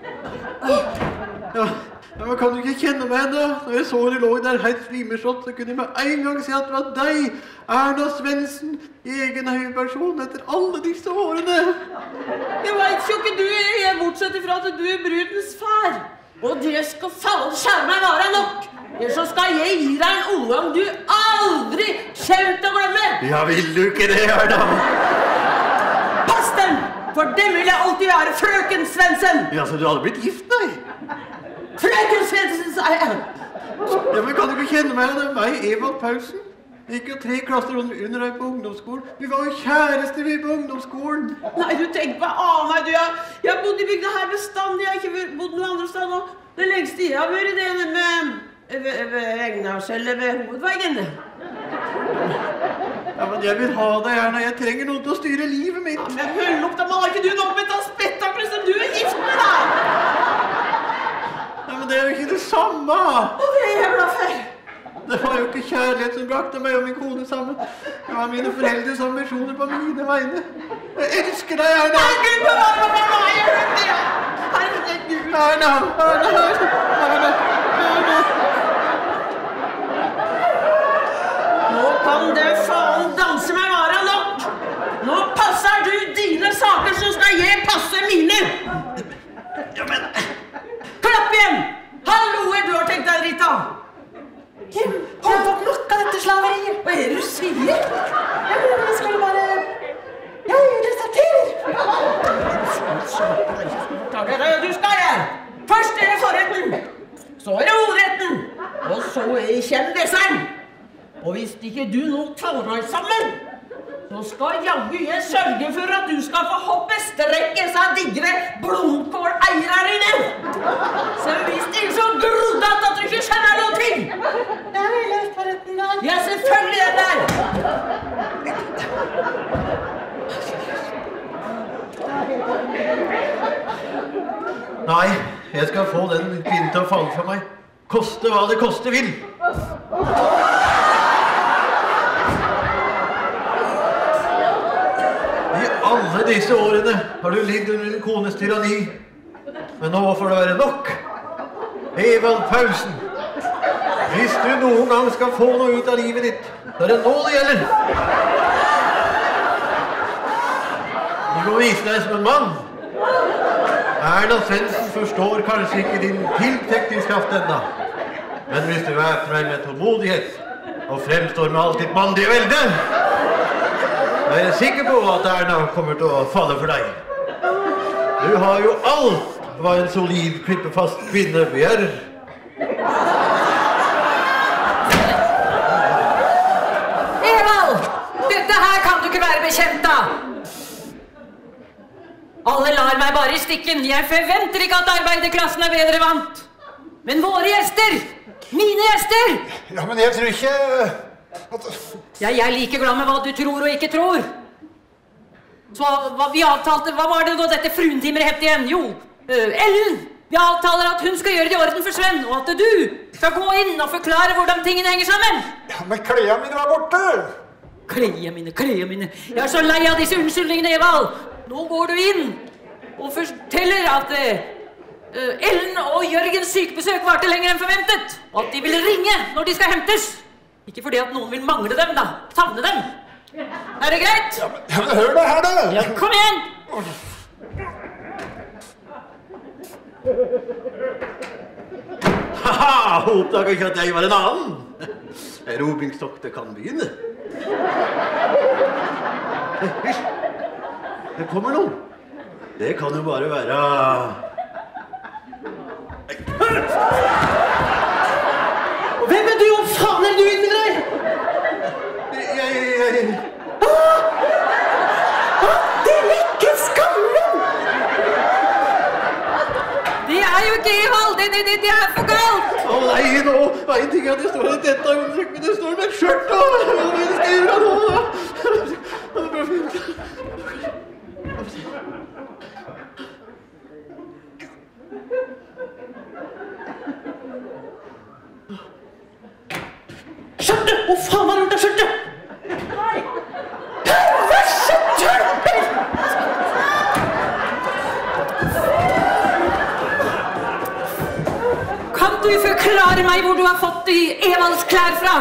Ja, men kan du ikke kjenne meg da? Når jeg så det lå der helt svimerslått, så kunne jeg med en gang si at det var deg, Erna Svendsen, i egen høyversjon etter alle disse årene. Jeg vet jo ikke du er, bortsett ifra at du er brudens far. Og det skal faen skjære meg være nok. Ellers så skal jeg gi deg en omgang du aldri kommer til å glemme. Ja, vil du ikke det, Erna? Pass dem, for dem vil jeg alltid være frøken Svendsen. Ja, så du hadde blitt gift, nei? Frøken Svendsen, sa jeg. Ja, men kan du ikke kjenne meg? Det er meg, Evald Pausen. Vi gikk jo tre klasser under, under deg på ungdomsskolen. Vi var jo kjærester vi på ungdomsskolen. Nei, du tenker på annen, du. Jeg, jeg har bodd i bygda her bestandig. Jeg har ikke bodd noe andre sted nå. Det lengste jeg har vært i det med, ved, ved Egnars, eller ved hovedveien. Ja, men jeg vil ha deg, Erna. Jeg trenger noen til å styre livet mitt. Ja, men høll opp, da, man har ikke du nok med å spettakler som du er gift med deg. Ja, men det er jo ikke det samme. Og det er jeg glad for. Det var jo ikke kjærlighet som brakte meg og min kone sammen. Det var mine foreldres ambisjoner på mine vegne. Jeg elsker deg, Erna! Nei, Gud, hva var det med meg? Jeg hørte det! Herregud! Erna! Erna! Erna! Erna! Nå kan det faen danse meg vare nok! Nå passer du dine saker, så skal jeg passe mine! Ja, men... Klapp igjen! Hallo, du har tenkt deg, Rita! Kim, hold opp nok av dette slaveriet. Hva er det du sier? Jeg mener vi skulle bare... Jeg deserterer. Du skal jeg! Først er det forretten, så er det hovedretten, og så er det kjendiseren. Og hvis ikke du nå tar deg sammen, så skal jaggu jeg sørge for at du skal få hoppe strekke seg digre blomkåleierne. Så hvis det er så grodat at du ikke skjønner noe ting. Jeg vil løpe på retten da. Ja, selvfølgelig er det der. Nei, jeg skal få den kvinnen til å falle for meg. Koste hva det koste vil. I alle disse årene har du lidd under din kones tyranni. Men nå får det være nok. Evald Paulsen, hvis du noen gang skal få noe ut av livet ditt, så er det nå det gjelder. Du må vise deg som en mann. Erna Svendsen forstår kanskje ikke din tiltrekningskraft enda. Men hvis du væpner deg med tålmodighet og fremstår med alt ditt mandige velde, er jeg sikker på at Erna kommer til å falle for deg. Du har jo alt hva en solid, klippefast kvinne begjærer. Evald! Dette her kan du ikke være bekjent av! Alle lar meg bare i stikken. Jeg forventer ikke at arbeiderklassen er bedre vant. Men våre gjester, mine gjester... Ja, men jeg tror ikke... At... Jeg er like glad med hva du tror og ikke tror. Så hva vi avtalte, hva var det da dette fruentimer het igjen? Jo, uh, Ellen. Vi avtaler at hun skal gjøre det i orden for Sven, og at du skal gå inn og forklare hvordan tingene henger sammen. Ja, men klærne mine var borte. Klærne mine, klærne mine. Jeg er så lei av disse unnskyldningene, Evald. Nå går du inn og forteller at uh, Ellen og Jørgens sykebesøk varte lenger enn forventet, og at de vil ringe når de skal hentes. Ikke fordi at noen vil mangle dem da, savne dem. Er det greit? Ja, men, ja, men hør det her da. Ja, kom igjen. Haha, oppdaget ikke at jeg var en annen. Erobringstoktet kan begynne. Hysj. Det kommer noen. Det kan jo bare være... Hvem er du, og faen er du inn med deg? Jeg... jeg... Ah! Ah, det er ikke skammen! Det er jo ikke Evald, det, det, det, det er for galt! Å nei, nå var en ting at det står i dette undertrykk, men det står med et skjørt da! Hva skal jeg gjøre nå da? Skjørtet! Hvor faen har du gjort av skjørtet? Perversetørper! Kan du forklare meg hvor du har fått de Evalds klær fra?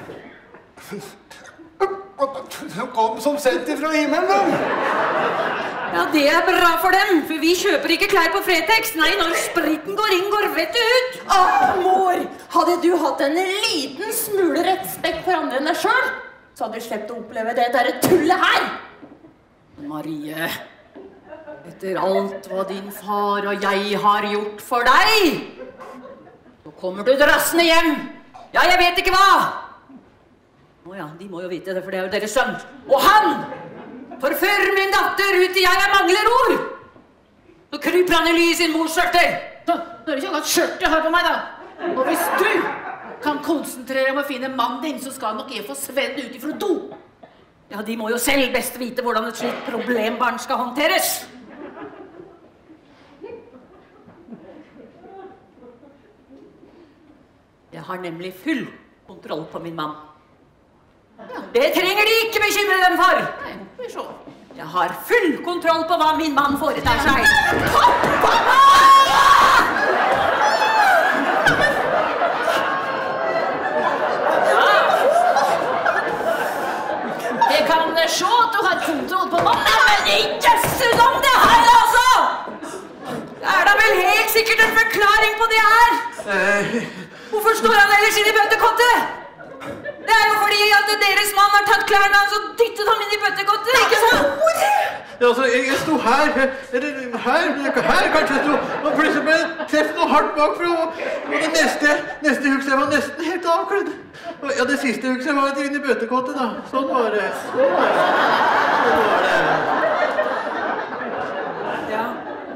De kom som sendt fra himmelen, da. Ja, det er bra for dem, for vi kjøper ikke klær på Fretex. Nei, når spritten går inn, går vettet ut. Åh, mor! Hadde du hatt en liten smule respekt for andre enn deg selv, så hadde du slept å oppleve det der tullet her. Marie, etter alt hva din far og jeg har gjort for deg, så kommer du drassende hjem. Ja, jeg vet ikke hva. Åja, de må jo vite det, for det er jo deres sønn. Og han forfører min datter ut i jeg mangler ord. Så kryper han i ly i sin mors skjørter. Så, nå er det ikke akkurat skjørtet her på meg, da. Og hvis du kan konsentrere om å finne mannen din, så skal nok jeg få Sven ut ifra do. Ja, de må jo selv best vite hvordan et slikt problembarn skal håndteres. Jeg har nemlig full kontroll på min mann. Det trenger de ikke bekymre dem for. Nei, vi ser. Jeg har full kontroll på hva min mann foretar seg. Jeg kan se at du har kontroll på mannen. Men ikke synd om det her, altså! Det er da vel helt sikkert en forklaring på det her. Hvorfor står han ellers inn i bøttekottet? Det er jo fordi at deres mann har tatt klærne hans og dyttet ham inn i bøttekottet, ikke sant? Ja, altså, jeg, jeg sto her, eller her, her kanskje jeg sto, og plutselig ble jeg treffet noe hardt bakfra, og, og det neste, neste hukset var nesten helt avkledd. Og, ja, det siste hukset var inn i bøttekottet, da. Sånn var det. Sånn var det. Sånn var det. Ja.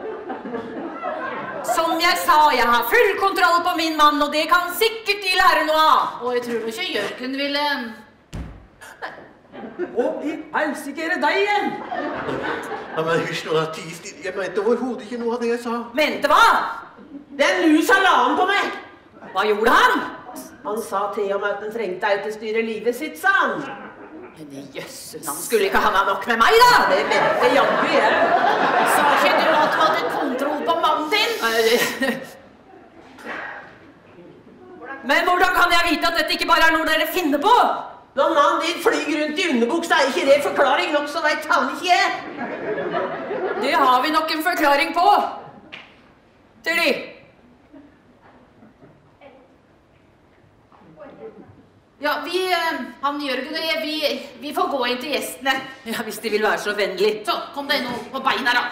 Som jeg sa, jeg har full kontroll på min mann, og det kan sikkert de lære noe av. Og jeg tror ikke Jørgen ville... Nei. Og i helsike er det deg igjen? Ja, men hysj nå, da, ti stille. Jeg mente overhodet ikke noe av det jeg sa. Mente hva? Den lusa la han på meg. Hva gjorde han? Han sa til om at den trengte deg til å styre livet sitt, sa han. Men jøssen, han skulle ikke ha nok med meg, da! Det mente jaggu jeg. Sa ikke du at du hadde kontroll på mannen din? Men hvordan kan jeg vite at dette ikke bare er noe dere finner på? Når mannen din flyger rundt i underbuksa, er ikke det forklaring nok, så vet han ikke jeg. Det har vi nok en forklaring på. Ser de? Ja, vi, han Jørgen og jeg, vi, vi får gå inn til gjestene. Ja, hvis de vil være så vennlig. Så, kom deg nå på beina da.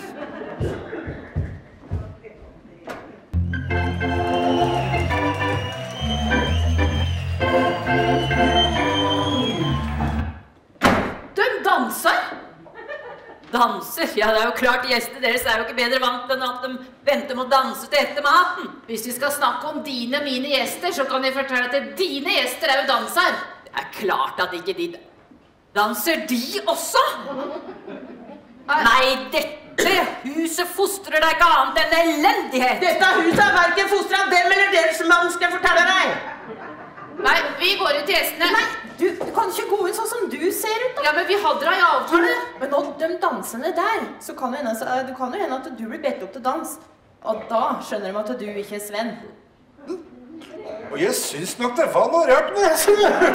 De danser. Danser? Ja, det er jo klart, gjestene deres er jo ikke bedre vant enn at de venter med å danse til etter maten. Hvis vi skal snakke om dine og mine gjester, så kan jeg fortelle at dine gjester er jo danser. Det er klart at ikke de danser de også. Nei, dette huset fostrer deg ikke annet enn elendighet. Dette huset har hverken fostret dem eller deres mann, skal jeg fortelle deg. Nei, vi går ut til gjestene. Nei, du, du kan ikke gå ut sånn som du ser ut da. Ja, men vi hadde deg i avtale. Men nå, de dansene der, så kan det hende, så, du kan jo hende at du blir bedt opp til dans. Og da skjønner de at du ikke er Sven. Og jeg synes nok det var noe rart med det.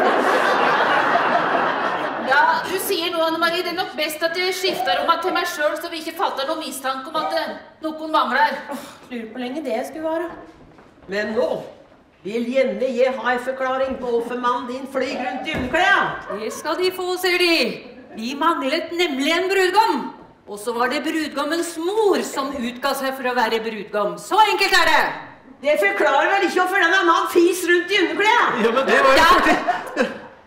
Ja, du sier nå, Anne Marie, det er nok best at jeg skifter om til meg selv, så vi ikke fatter noen mistanke om at noen mangler. Åh, lurer på hvor lenge det skulle være. Men nå vil gjerne jeg ha en forklaring på hvorfor mannen din flyg rundt i underklær. Det skal de få, ser de. De manglet nemlig en brudgom. Og så var det brudgommens mor som utga seg for å være brudgom. Så enkelt er det. Det forklarer vel ikke hvorfor denne mann fis rundt i underklær. Ja, men det var jo fordi...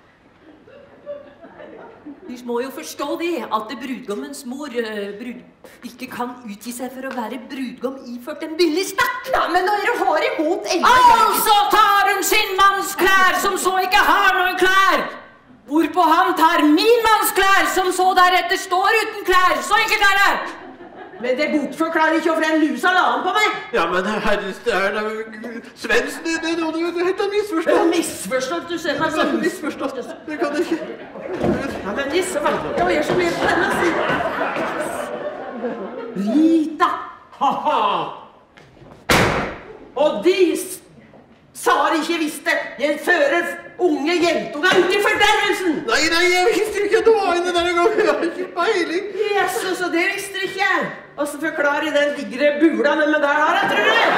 De må jo forstå det, at brudgommens mor uh, brud, ikke kan utgi seg for å være brudgom iført en billig stakk. Ja, men når dere har imot elleve... Altså tar hun sin manns klær, som så ikke har noen klær. Hvorpå han tar min manns klær, som så deretter står uten klær. Så enkelt er det. Men det bortforklarer ikke hvorfor en lusa la han på meg. Ja, men herres, det er da... Svendsen, det er noe du helt har misforstått. Det er misforstått, du ser meg sånn. Misforstått, det kan det ikke. Ja, men disse vakre og jeg som er på denne siden. Rita! Haha! Og de sa de ikke visste. Jeg fører unge jentunger ut i fordervelsen. Nei, nei, jeg visste ikke at du var inne denne gangen. Jeg har ikke peiling. Jesus, og det visste de ikke. Og så forklarer den digre bula med der har jeg, tror du?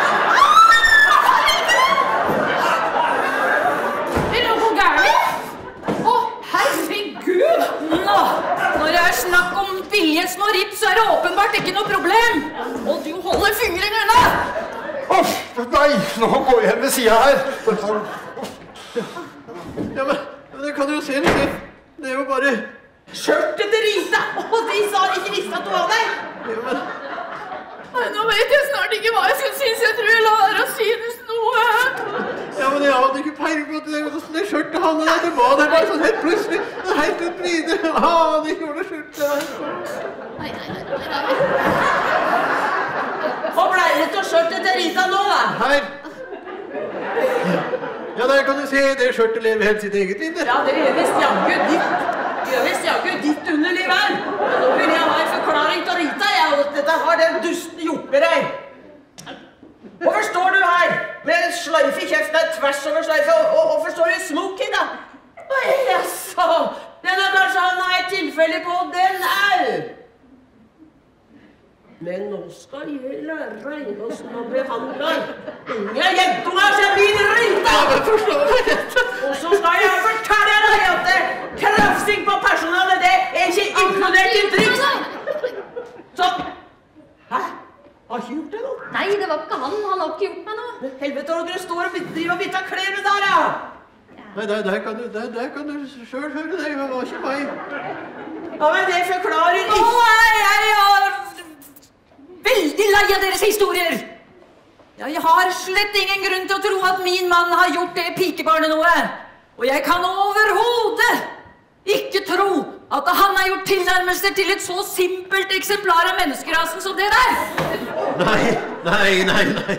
Er det noe gærlig? Å, herregud! Nå, når det er snakk om billige små ripp, så er det åpenbart ikke noe problem. Og du holder fingrene unna. Uff, nei, nå går jeg ved siden her. Ja, men, men det kan du jo se litt. Det er jo bare... Skjørtet til Rita! Og de sa de ikke visste at du var der. Ja, men... Nei, nå vet jeg snart ikke hva jeg skal synes. Jeg tror jeg lar oss synes noe. Ja, men jeg hadde ikke peiling på at det, det skjørtet han og det var der bare sånn helt plutselig. Det er helt ut bride. Ah, det gjorde det skjørtet. Nei, nei, nei, nei, nei. Hva ble det til skjørtet til Rita nå, da? Her. Ja, der kan du se, det skjørtet lever helt sitt eget liv. Ja, det er visst jaggu ditt. Det er visst jaggu ditt underliv her. Men nå vil jeg ha en forklaring til Rita, jeg, og dette har den dusten gjort med deg. Hvorfor står du her med sløyfe i kjeften, tvers over sløyfe, og, og hvorfor står du i smoking, da? Oi, jaså, den er kanskje han har et tilfelle på, den er. Men nå skal jeg lære deg hvordan man behandler unge jentunger som min Rita. Og så skal jeg fortelle deg at det krafsing på personalet, det er ikke inkludert i triks. Sånn. Hæ? Har ikke gjort det nå? Nei, det var ikke han. Han har ikke gjort meg noe. Helvete, og dere står og driver og bytter klær med der, ja. Nei, der, der, kan du, der, der kan du selv høre det. Det var ikke meg. Ja, men det forklarer ikke... Nå er jeg har veldig lei av deres historier. Jeg har slett ingen grunn til å tro at min mann har gjort det pikebarnet noe. Og jeg kan overhodet ikke tro at han har gjort tilnærmelser til et så simpelt eksemplar av menneskerasen som det der. Nei, nei, nei, nei.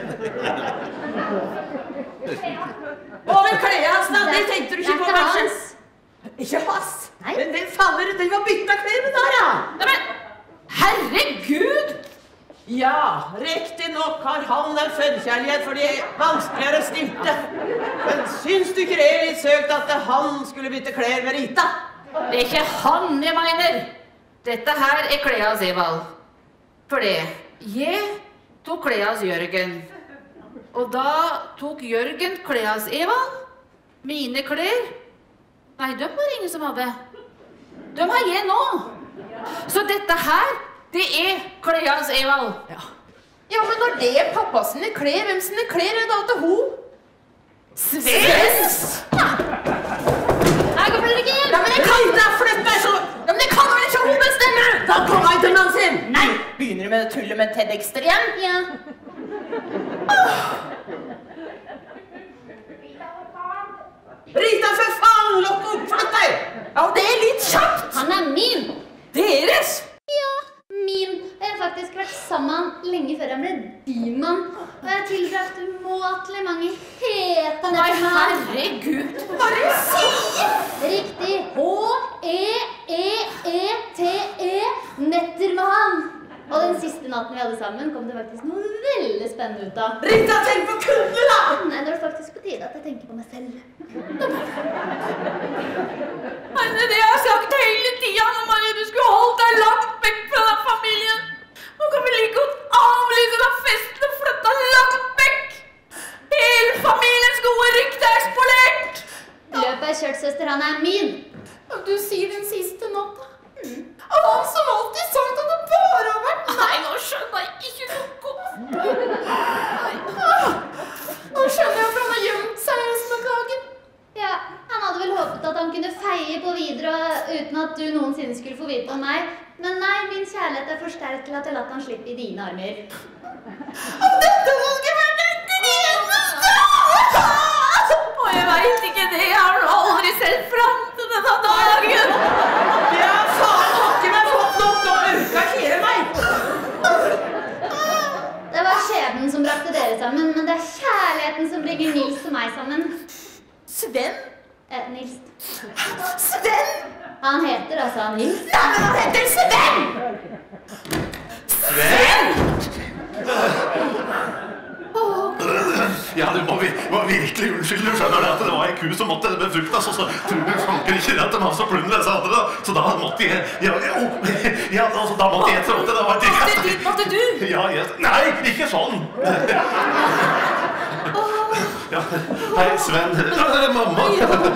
Å, men klede hans, da, det tenkte du ikke på, kanskje? Ikke hans? Men den faller, den var bytta klær med der, ja. Nei, men, herregud! Ja, riktig nok har han en forkjærlighet for de vanskeligere stilte. Men syns du ikke det er litt søkt at han skulle bytte klær med Rita? Det er ikke han jeg mener. Dette her er Kleas Evald. For det, jeg tok Kleas Jørgen. Og da tok Jørgen Kleas Evald. Mine klær. Nei, de var ingen som hadde. De har jeg nå. Så dette her, det er Kleas Evald. Ja. Ja, men når det er pappa sine klær, hvem sine klær er da til ho? Svens! Ja. Jeg går vel ikke hjem. Ja, men jeg kan da flytte meg så... Ja, men jeg kan vel ikke ho bestemme! Da kommer jeg til Nansen. Nei, begynner du med å tulle med Ted Exter igjen? Ja. Rita, for faen, lokk opp, flytt deg! Ja, det er litt kjapt. Han er min. Deres? Ja, min. Jeg har faktisk vært sammen lenge før han ble din mann. Og jeg har tilbrakt umåtelig mange hete Nei, netter med han. herregud. Hva er det du sier? Riktig. H E E E T E. Netter med han. Og den siste natten vi hadde sammen kom det faktisk noe veldig spennende ut av. Rita, tenk på kundene da! Nei, det var faktisk på tide at jeg tenker på meg selv. Men det er det jeg har sagt hele tiden, Marie, du skulle holdt deg langt vekk fra den familien. Nå kan vi like godt avlyse den festen og flytte langt vekk. Hele familiens gode rykte er spolert. Løpet er kjørt, søster. Han er min. Og du sier den siste natta. Mm. Og han som alltid sagt at det bare har vært... Nei, nå skjønner jeg ikke noe. Nå skjønner jeg for han har gjemt seg resten av dagen. Ja, han hadde vel håpet at han kunne feie på videre uten at du noensinne skulle få vite om meg. Men nei, min kjærlighet er for sterk til at jeg latt han slippe i dine armer. Og dette valget var dette det eneste! Og jeg vet ikke det, jeg har aldri sett frem til denne dagen. Ja, faen, har ikke meg fått nok, nå øker hele meg. Det var skjebnen som brakte dere sammen, men det er kjærligheten som bringer Nils og meg sammen. Sven? Eh, Nils. Sven? Han heter altså Nils. Nei, men han heter Sven! Sven? Ja, du må, må virkelig unnskylde, du skjønner det at det var en ku som måtte befruktes, og så tror du fanker ikke at det var så plunder disse andre, da. Så da måtte jeg, ja, ja, ja, altså, da måtte jeg tro til det var det. Måtte du, måtte du? Ja, jeg, nei, ikke sånn. Ja, hei, Sven. Mamma.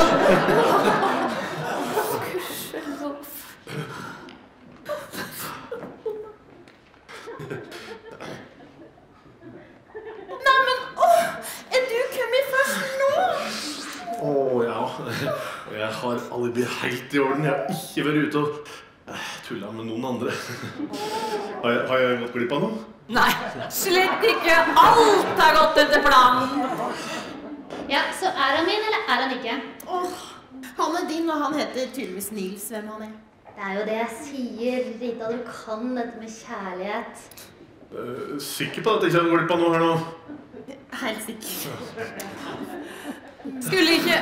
Nei, men, åh, er du kommet først nå? Åh, ja. Jeg har alibi helt i orden. Jeg har ikke vært ute og tullet med noen andre. Har jeg, har jeg gått glipp av noe? Nei, slett ikke. Alt har gått etter planen. Ja, så er han min, eller er han ikke? Åh, han er din, og han heter tydeligvis Nils, hvem han er. Det er jo det jeg sier, Rita, du kan dette med kjærlighet. Uh, sikker på at jeg ikke har gått glipp av noe her nå? Helt sikker. Skulle ikke...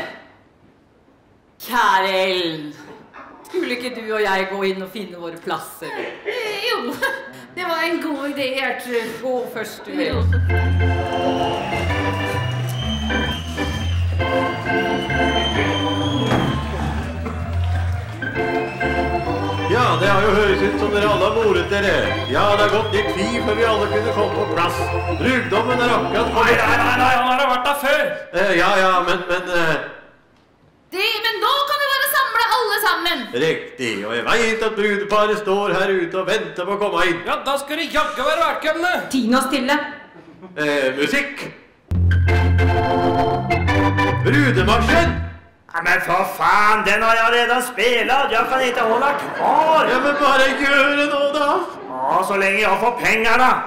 Kjære Ellen, skulle ikke du og jeg gå inn og finne våre plasser? Jo, det var en god idé, Gjertrud. Gå først, du vel. Ja, det har jo høres ut som dere alle har moret dere. Ja, det har gått litt tid før vi alle kunne komme på plass. Brudgommen er akkurat kommet. Nei, nei, nei, nei, han har vært der før. Eh, ja, ja, men, men... Eh... Det, men nå kan vi bare samle alle sammen. Riktig, og jeg vet at brudeparet står her ute og venter på å komme inn. Ja, da skal det jagge være velkomne. Tina stille. Eh, musikk. Brudemarsjen. Ja, men for fan, den har jag redan spelat. Jag kan inte hålla kvar. Ja, men bara gör det då då. Ja, så länge jag får pengarna.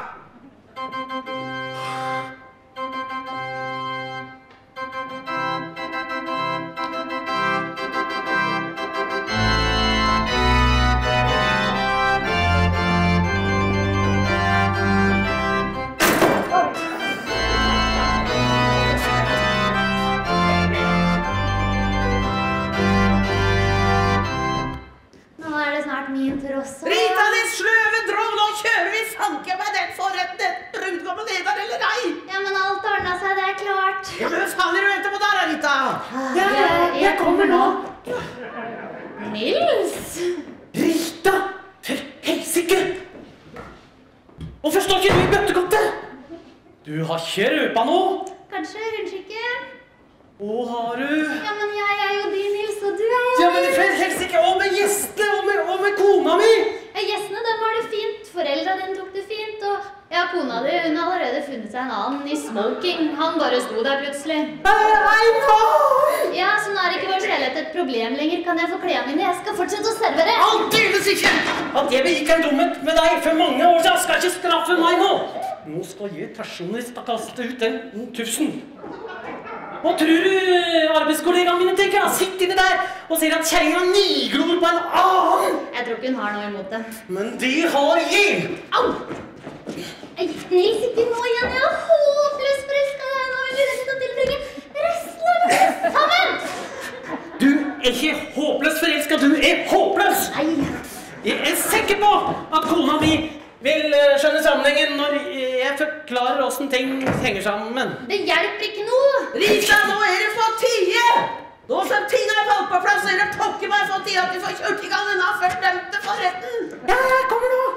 sier du i bøttekottet? Du har ikke røpa noe? Kanskje, kanskje ikke. Å, har du? Ja, men jeg er jo din, Nils, og du er jo Ja, men for helst ikke. Og med gjestene, og med, og med kona mi. Ja, gjestene, dem har det fint. Foreldra dine tok det fint, og ja, kona di, hun har allerede funnet seg en annen i smoking. Han bare sto der plutselig. Nei, nå! Ja, så nå er ikke vår kjærlighet et problem lenger. Kan jeg få klærne mine? Jeg skal fortsette å servere. Aldeles ikke! At jeg begikk en dumhet med deg for mange år siden skal ikke straffe meg nå. Nå skal jeg personlig kaste ut den tusen. Hva tror du arbeidskollegaene mine tenker? Jeg sitter inne der og ser at kjerringa niglor på en annen. Jeg tror ikke hun har noe imot det. Men det har jeg. Au! Nils, ikke nå igjen. Jeg er håpløst forelsket i deg. Nå vil vi resten å tilbringe resten av livet sammen. Du er ikke håpløst forelsket, du er håpløs. Nei. Jeg er sikker på at kona mi vil skjønne sammenhengen når jeg forklarer hvordan ting henger sammen. Det hjelper ikke noe. Rita, nå er det for tide! Nå som ting er falt på plass, er det pokker meg for tide at vi får kjørt i gang denne fordømte forretten. Ja, jeg kommer nå.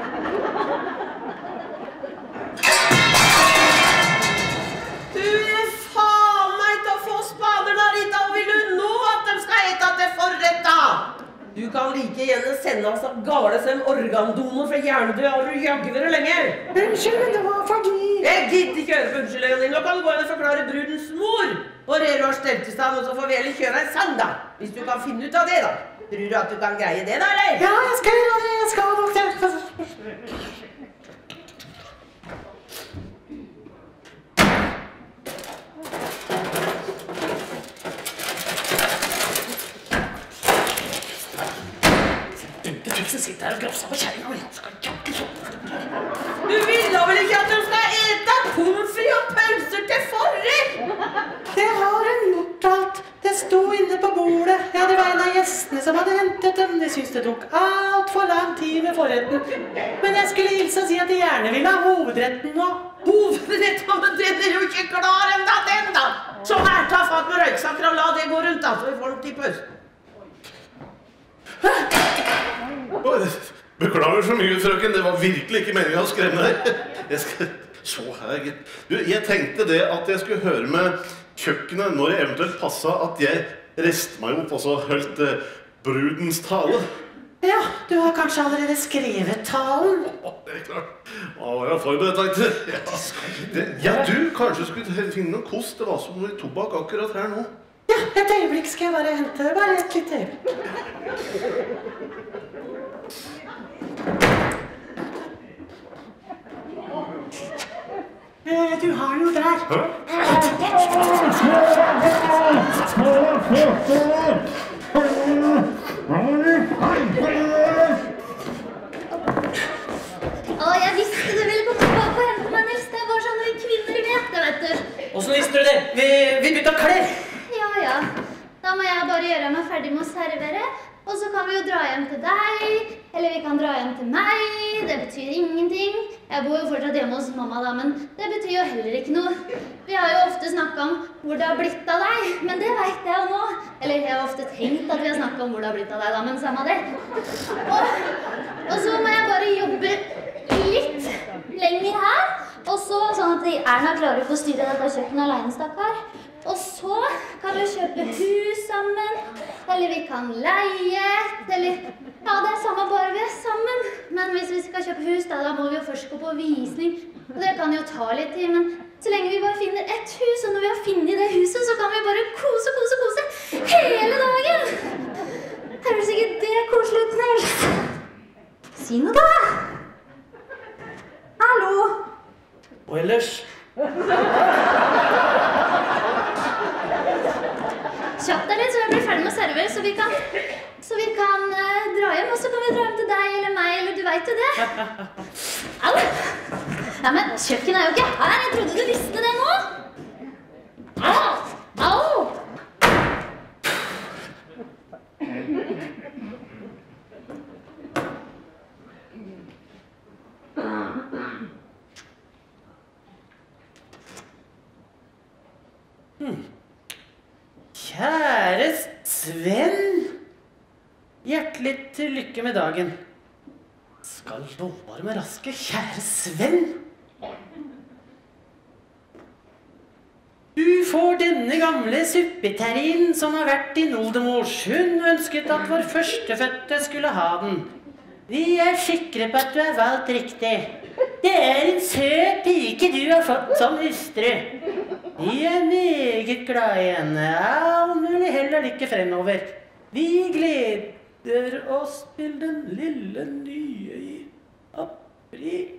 Du er faen meg til å få spader da, Rita, og vil du nå at de skal ete til forretta? Du kan like gjerne sende oss av gale som organdonor fra hjernedød, har du jagget dere lenge. Unnskyld, men det var fordi... Jeg gidder ikke høre på unnskyldningen din. Nå kan du gå inn og forklare brudens mor. Og Rero har stelt i stand, og så får vi heller kjøre en sang da. Hvis du kan finne ut av det da. Tror du at du kan greie det da, eller? Ja, jeg skal gjøre det. Jeg skal nok det. Som sitter her og grafser på kjerringa mi. Du vil da vel ikke at de skal ete pomfri og pølser til forrett? Det har hun gjort alt. Det sto inne på bordet. Ja, det var en av gjestene som hadde hentet dem. De syntes det tok alt for lang tid med forretten. Men jeg skulle hilse og si at de gjerne ville ha hovedretten nå. Hovedretten, men den er jo ikke klar enda, den da. Så her, ta fatt med røyksaker og la det gå rundt da, så vi får den til pause. Beklager så mye, frøken. Det var virkelig ikke meningen å skremme deg. Jeg skal... Så her, gitt. Du, jeg tenkte det at jeg skulle høre med kjøkkenet når jeg eventuelt passet at jeg reste meg opp og så holdt eh, brudens tale. Ja, du har kanskje allerede skrevet talen. Å, det er klart. Å, jeg har forberedt, tenkte jeg. Ja. Det, ja, du kanskje skulle finne noe kost. Det var som noe tobakk akkurat her nå. Ja, et øyeblikk skal jeg bare hente. Bare et litt øyeblikk. Eh, du har noe der. Hæ? Å, jeg visste du ville komme tilbake og hente meg, Nils. Det var sånn vi kvinner vet det, vet du. Hvordan visste du det? Vi, vi bytta klær. Ja, ja. Da må jeg bare gjøre meg ferdig med å servere, og så kan vi jo dra hjem til deg, eller vi kan dra hjem til meg. Det betyr ingenting. Jeg bor jo fortsatt hjemme hos mamma da, men det betyr jo heller ikke noe. Vi har jo ofte snakket om hvor det har blitt av deg, men det vet jeg jo nå. Eller jeg har ofte tenkt at vi har snakket om hvor det har blitt av deg da, men samme det. Og, og så må jeg bare jobbe litt lenger her, og så sånn at Erna klarer ikke å styre dette kjøkkenet alene, stakkar. Og så kan vi kjøpe hus sammen, eller vi kan leie, eller... Ja, det er samme bare vi er sammen. Men hvis vi skal kjøpe hus, da, da må vi jo først gå på visning. Og det kan jo ta litt tid, men så lenge vi bare finner ett hus, og når vi har funnet det huset, så kan vi bare kose, kose, kose hele dagen. Høres ikke det koselig ut, Nils? Si noe da! Hallo? Og ellers? Kjapp deg litt, så jeg blir ferdig med å servere, så vi kan, så vi kan uh, dra hjem, og så kan vi dra hjem til deg eller meg, eller du vet jo det. Au! Ja, men kjøkken er jo ikke her, jeg trodde du visste det nå. Au! Au! Hmm. Kjære Sven, hjertelig til lykke med dagen. skal love med raske, kjære Sven. Du får denne gamle suppeterrien som har vært din oldemors. Hun ønsket at vår førstefødte skulle ha den. Vi er sikre på at du har valgt riktig. Det er en søt pike du har fått som hustru. Vi er meget glad i henne. All mulig hell og lykke fremover. Vi gleder oss til den lille nye i april.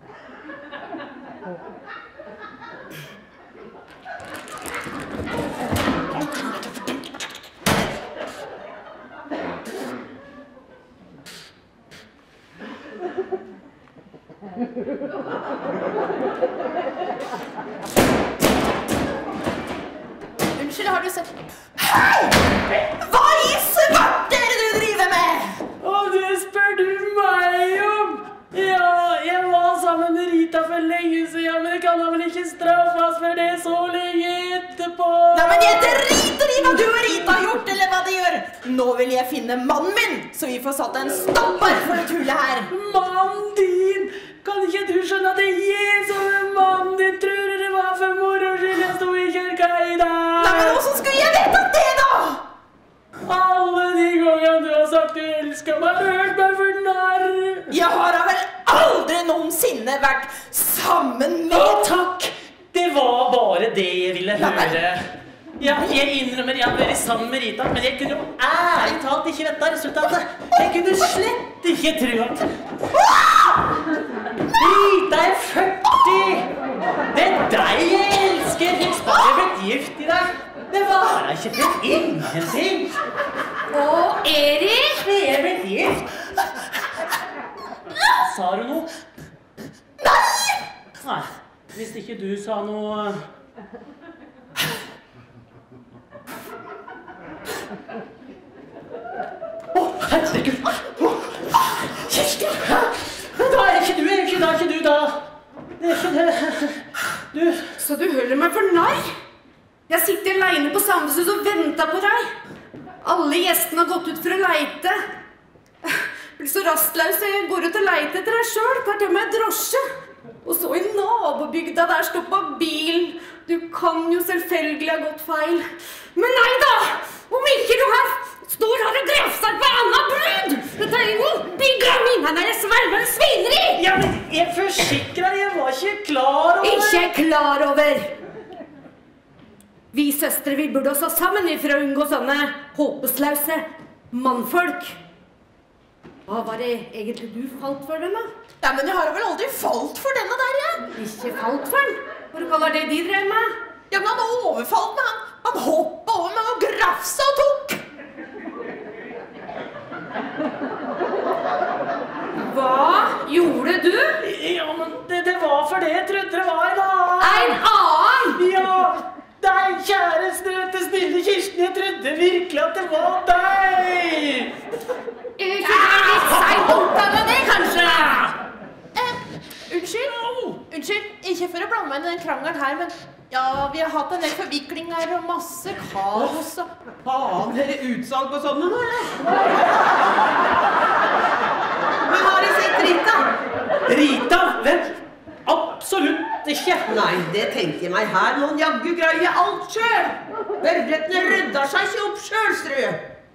Unnskyld, har du sett... Hei! Hva i svart er det du driver med? Og det spør du meg om. Ja, jeg var sammen med Rita for lenge siden, men det kan da vel ikke straffes for det så lenge etterpå. Nei, men jeg driter i hva du og Rita har gjort, eller hva de gjør. Nå vil jeg finne mannen min, så vi får satt en stopper for det tullet her. Mannen din? Kan ikke du skjønne at det er jeg som er mannen din? Tror du det var for moro skyld jeg stod i kirka i dag? Nei, men hvordan skulle jeg vite det da? Alle de gangene du har sagt du elsker meg, har du hørt meg for narr. Jeg har da vel aldri noensinne vært sammen med... Å, takk! Det var bare det jeg ville høre. Ja, jeg innrømmer jeg hadde vært sammen med Rita, men jeg kunne jo ærlig talt ikke vite resultatet. Jeg kunne slett ikke tro at... Rita er førti! Det er deg jeg elsker! Jeg bare blitt gift i deg. Det var ikke for ingenting. Og Erik? Vi er blitt gift. Sa du noe? Nei! Nei, hvis ikke du sa noe... Å, herregud! Kirsten! Da er ikke du, er ikke da, ikke du da. Det er ikke det. Du... Så du holder meg for narr? Jeg sitter alene på Sandnes og venter på deg. Alle gjestene har gått ut for å leite. Jeg blir så rastløs, jeg går ut og leiter etter deg selv. Tar til meg drosje. Og så i nabobygda der stoppet bilen. Du kan jo selvfølgelig ha gått feil. Men nei da! Om ikke du har står her og grefser på Anna Brud! Dette er jo bygga mine når jeg svermer svineri! Ja, men jeg forsikrer, jeg var ikke klar over... Ikke klar over! Vi søstre, vi burde oss ha sammen for å unngå sånne håpesløse mannfolk. Hva var det egentlig du falt for den da? Nei, men jeg har vel aldri falt for denne der, ja. Ikke falt for den? Hvor kaller det de drev med? Ja, men han overfalt meg, han. Han hoppet over meg og grafsa og tok. Hva gjorde du? Ja, men det, det var for det jeg trodde det var en annen. En annen? Ja, deg, kjære snøte, snille Kirsten, jeg trodde virkelig at det var deg. Ikke litt seg bort av det, kanskje? Eh, unnskyld, unnskyld, ikke for å blande meg inn i den krangelen her, men ja, vi har hatt en del forvikling her og masse kaos og... Faen, dere utsalg på sånne nå, eller? Men har du sett Rita? Rita? Hvem? Absolutt ikke. Nei, det tenker jeg meg her. Noen jaggu greier alt selv. Børbrettene rydder seg ikke opp selv, strø.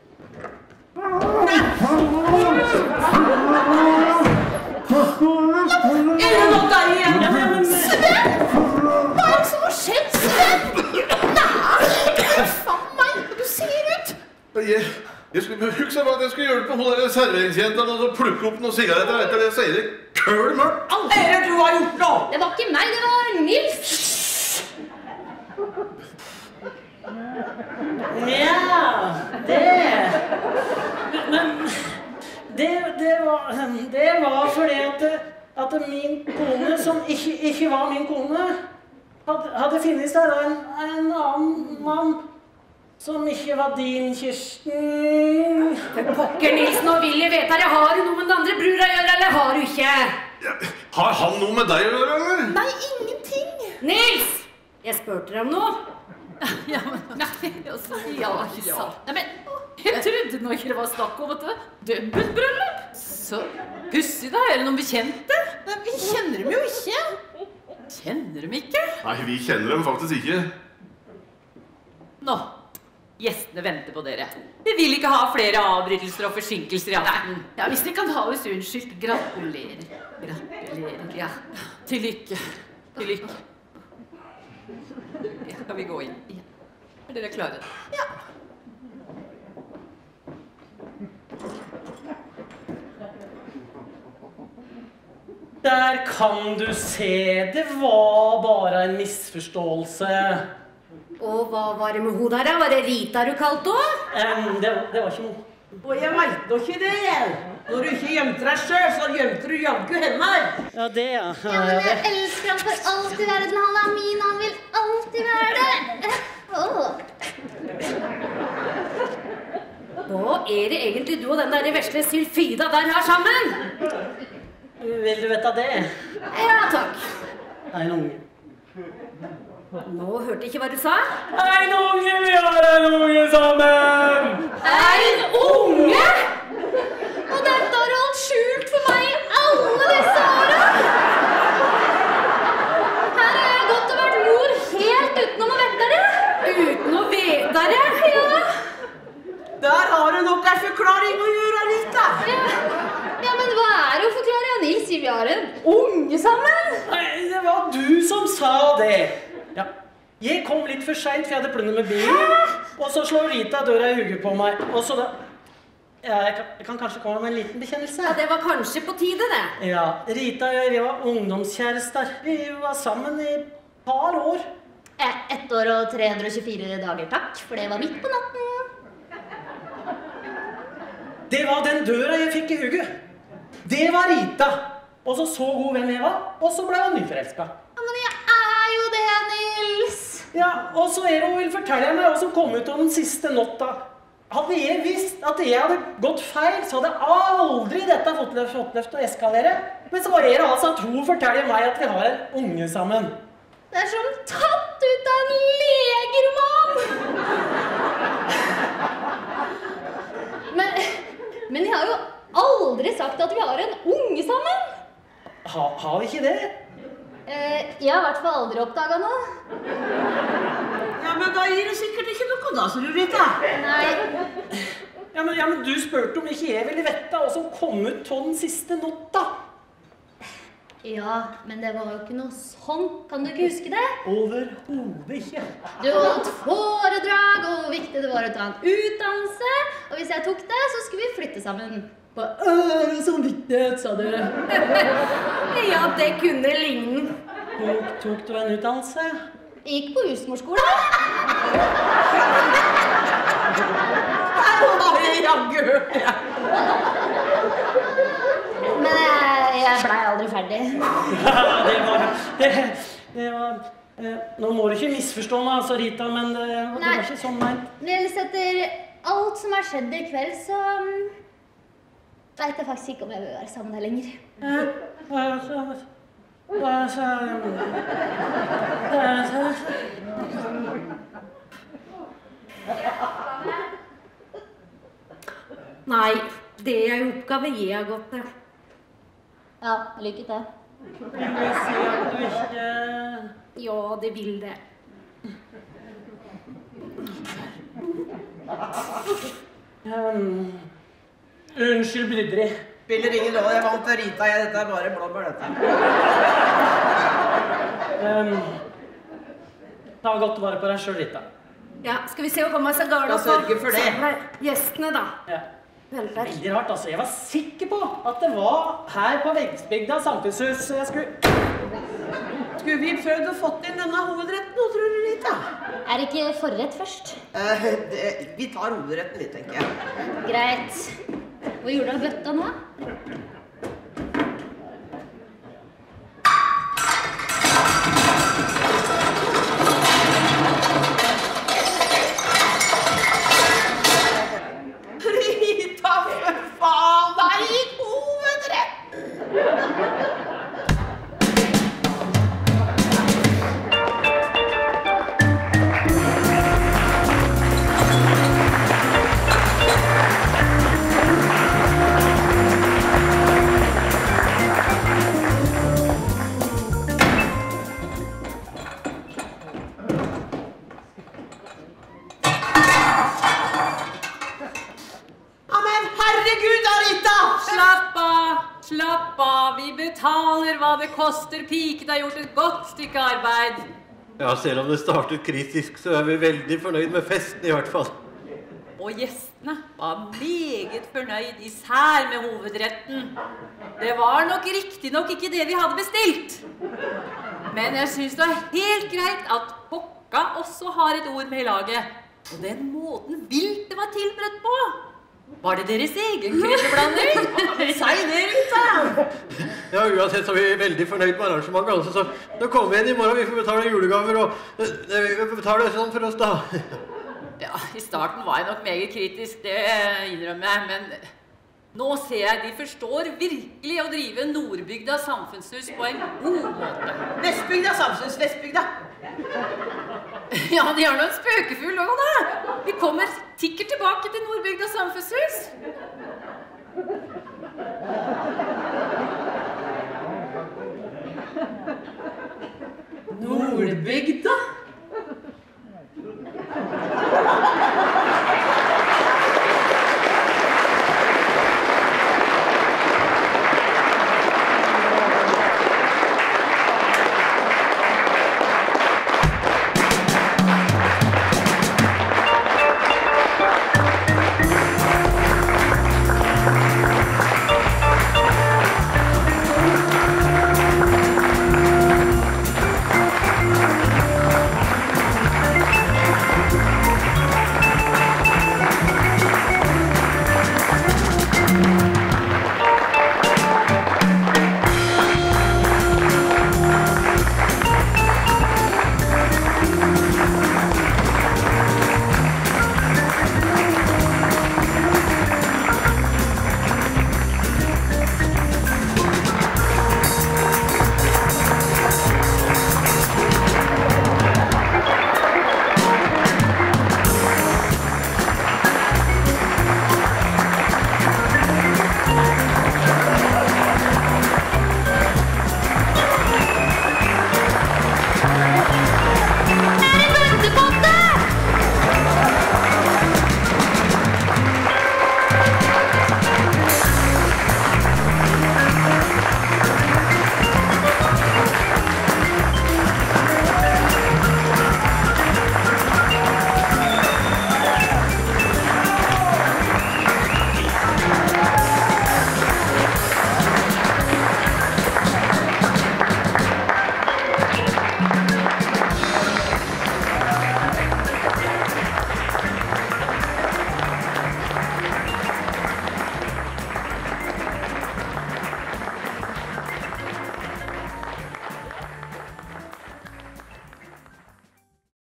Er det noe der igjen? Sven! Hva er det som har skjedd, Sven? Nei, faen meg, hva du ser ut. Jeg, jeg skulle huske hva jeg skulle gjøre på hun der serveringsjenta og så plukke opp noen sigaretter etter det, så er det køl mørkt. Hva er det du har gjort nå? Det var ikke meg, det var Nils. Ja, det... Men det, det, var, det var fordi at, at min kone, som ikke, ikke var min kone, hadde, hadde finnes der en, en annen mann som ikke var din, Kirsten. For pokker, Nils, nå vil jeg vite her. Har du noe med den andre brura å gjøre, eller har du ikke? Ja, har han noe med deg å gjøre, eller? Nei, ingenting. Nils, jeg spurte deg om noe. Ja, men nei, altså, ja, ja. Nei, men jeg trodde nå ikke det var snakk om et dobbeltbryllup. Så Pussig da, er det noen bekjente? Nei, vi kjenner dem jo ikke. Kjenner dem ikke? Nei, vi kjenner dem faktisk ikke. Nå, gjestene venter på dere. Vi vil ikke ha flere avbrytelser og forsinkelser i aften. Ja, hvis dere kan ha oss unnskyldt, gratulerer. Gratulerer, ja. Til lykke. Til lykke. Ja, skal vi gå inn? Ja. Er dere klare? Ja. Der kan du se, det var bare en misforståelse. Og hva var det med hun der? Var det Rita du kalte henne? Um, det, det var ikke noe. Og jeg vet nå ikke det. Når du ikke gjemte deg selv, så gjemte du jaggu henne. Ja, det ja. Ja, men jeg elsker ham for alt i verden. Han er min, han vil alltid være det. Åh. Hva er det egentlig du og den der vesle Sylfida der har sammen? Vil du vite det? Ja, takk. Nei, en unge. Nå hørte jeg ikke hva du sa. En unge, vi har en unge sammen! En unge? Og dette har holdt skjult for meg i alle disse årene. Her har jeg gått og vært mor helt utenom å vite det. Uten å vite det? Ja. Der har du nok en forklaring å gjøre, Rita. Ja. Ja, men hva er det å forklare? Nils sier vi har en unge sammen. Nei, det var du som sa det. Ja. Jeg kom litt for sent, for jeg hadde plunnet med bilen. Og så slår Rita døra i hugget på meg. Og så da... Ja, jeg kan, jeg kan kanskje komme med en liten bekjennelse. Ja, det var kanskje på tide, det. Ja, Rita og jeg, vi var ungdomskjærester. Vi var sammen i et par år. Ett år og tre hundre og tjuefire dager, takk, for det var midt på natten. Det var den døra jeg fikk i hugget. Det var Rita. Og så så hun hvem jeg var, og så ble hun nyforelsket. Ja, men jeg er jo det, Nils. Ja, og så er det hun vil fortelle meg hva som kom ut av den siste notta. Hadde jeg visst at jeg hadde gått feil, så hadde aldri dette fått løft å eskalere. Men så er det altså at hun forteller meg at vi har en unge sammen. Det er som tatt ut av en legeroman. Men, men jeg har jo aldri sagt at vi har en unge sammen. Ha, har vi ikke det? Eh, jeg har i hvert fall aldri oppdaget noe. Ja, men da gir det sikkert ikke noe da, så du Rita. Nei. Ja men, ja, men du spurte om ikke jeg ville vette hva som kom ut av den siste notta. Ja, men det var jo ikke noe sånn. Kan du ikke huske det? Overhodet ikke. Du holdt foredrag, og hvor viktig det var å ta en utdannelse. Og hvis jeg tok det, så skulle vi flytte sammen. På øre som viktighet, sa du. Ja, det kunne ligne. Tok, tok du en utdannelse? Jeg gikk på husmorskole. Her har jeg jaggu hørt det. Men jeg, jeg ble aldri ferdig. Ja, det var... Det, det var eh, nå må du ikke misforstå meg, altså, Rita, men det, det var ikke sånn ment. Nils, etter alt som har skjedd i kveld, så vet jeg faktisk ikke om jeg vil være sammen her lenger. Ja, altså... Altså... Altså... Nei, det er en oppgave jeg har gått til. Ja, lykke til. Vil du si at du ikke... Ja, det vil det. Um, unnskyld, bryderi. Spiller ingen rolle, jeg vant til Rita, jeg, dette er bare blåbær, dette. Um, ta godt vare på deg selv, Rita. Ja, skal vi se å komme seg galt Da sørger for det. Gjestene da. Ja. Veldig. Veldig rart, altså. Jeg var sikker på at det var her på Veggsbygda samfunnshus jeg skulle... Skulle vi prøvd å fått inn denne hovedretten nå, tror du, Rita? Er det ikke forrett først? Eh, det, vi tar hovedretten litt, tenker jeg. Greit. Hva gjorde du av bøtta nå? Rita, for faen, der gikk hovedretten! betaler hva det koster. Pikene har gjort et godt stykke arbeid. Ja, selv om det startet kritisk, så er vi veldig fornøyd med festen i hvert fall. Og gjestene var meget fornøyd, især med hovedretten. Det var nok riktig nok ikke det vi hadde bestilt. Men jeg synes det er helt greit at Bokka også har et ord med i laget. Og den måten viltet var tilberedt på. Var det deres egen krydderblanding? Si det, Rita! Ja, uansett så er vi veldig fornøyd med arrangementet. Altså, så nå kommer vi igjen i morgen, vi får betale julegaver, og vi får betale sånn for oss da. Ja, i starten var jeg nok meget kritisk, det innrømmer jeg, men nå ser jeg de forstår virkelig å drive Nordbygda samfunnshus på en god måte. Vestbygda samfunnshus, Vestbygda. Ja, de har noen spøkefull også da. Vi kommer sikkert tilbake til Nordbygda samfunnshus. Nordbygda?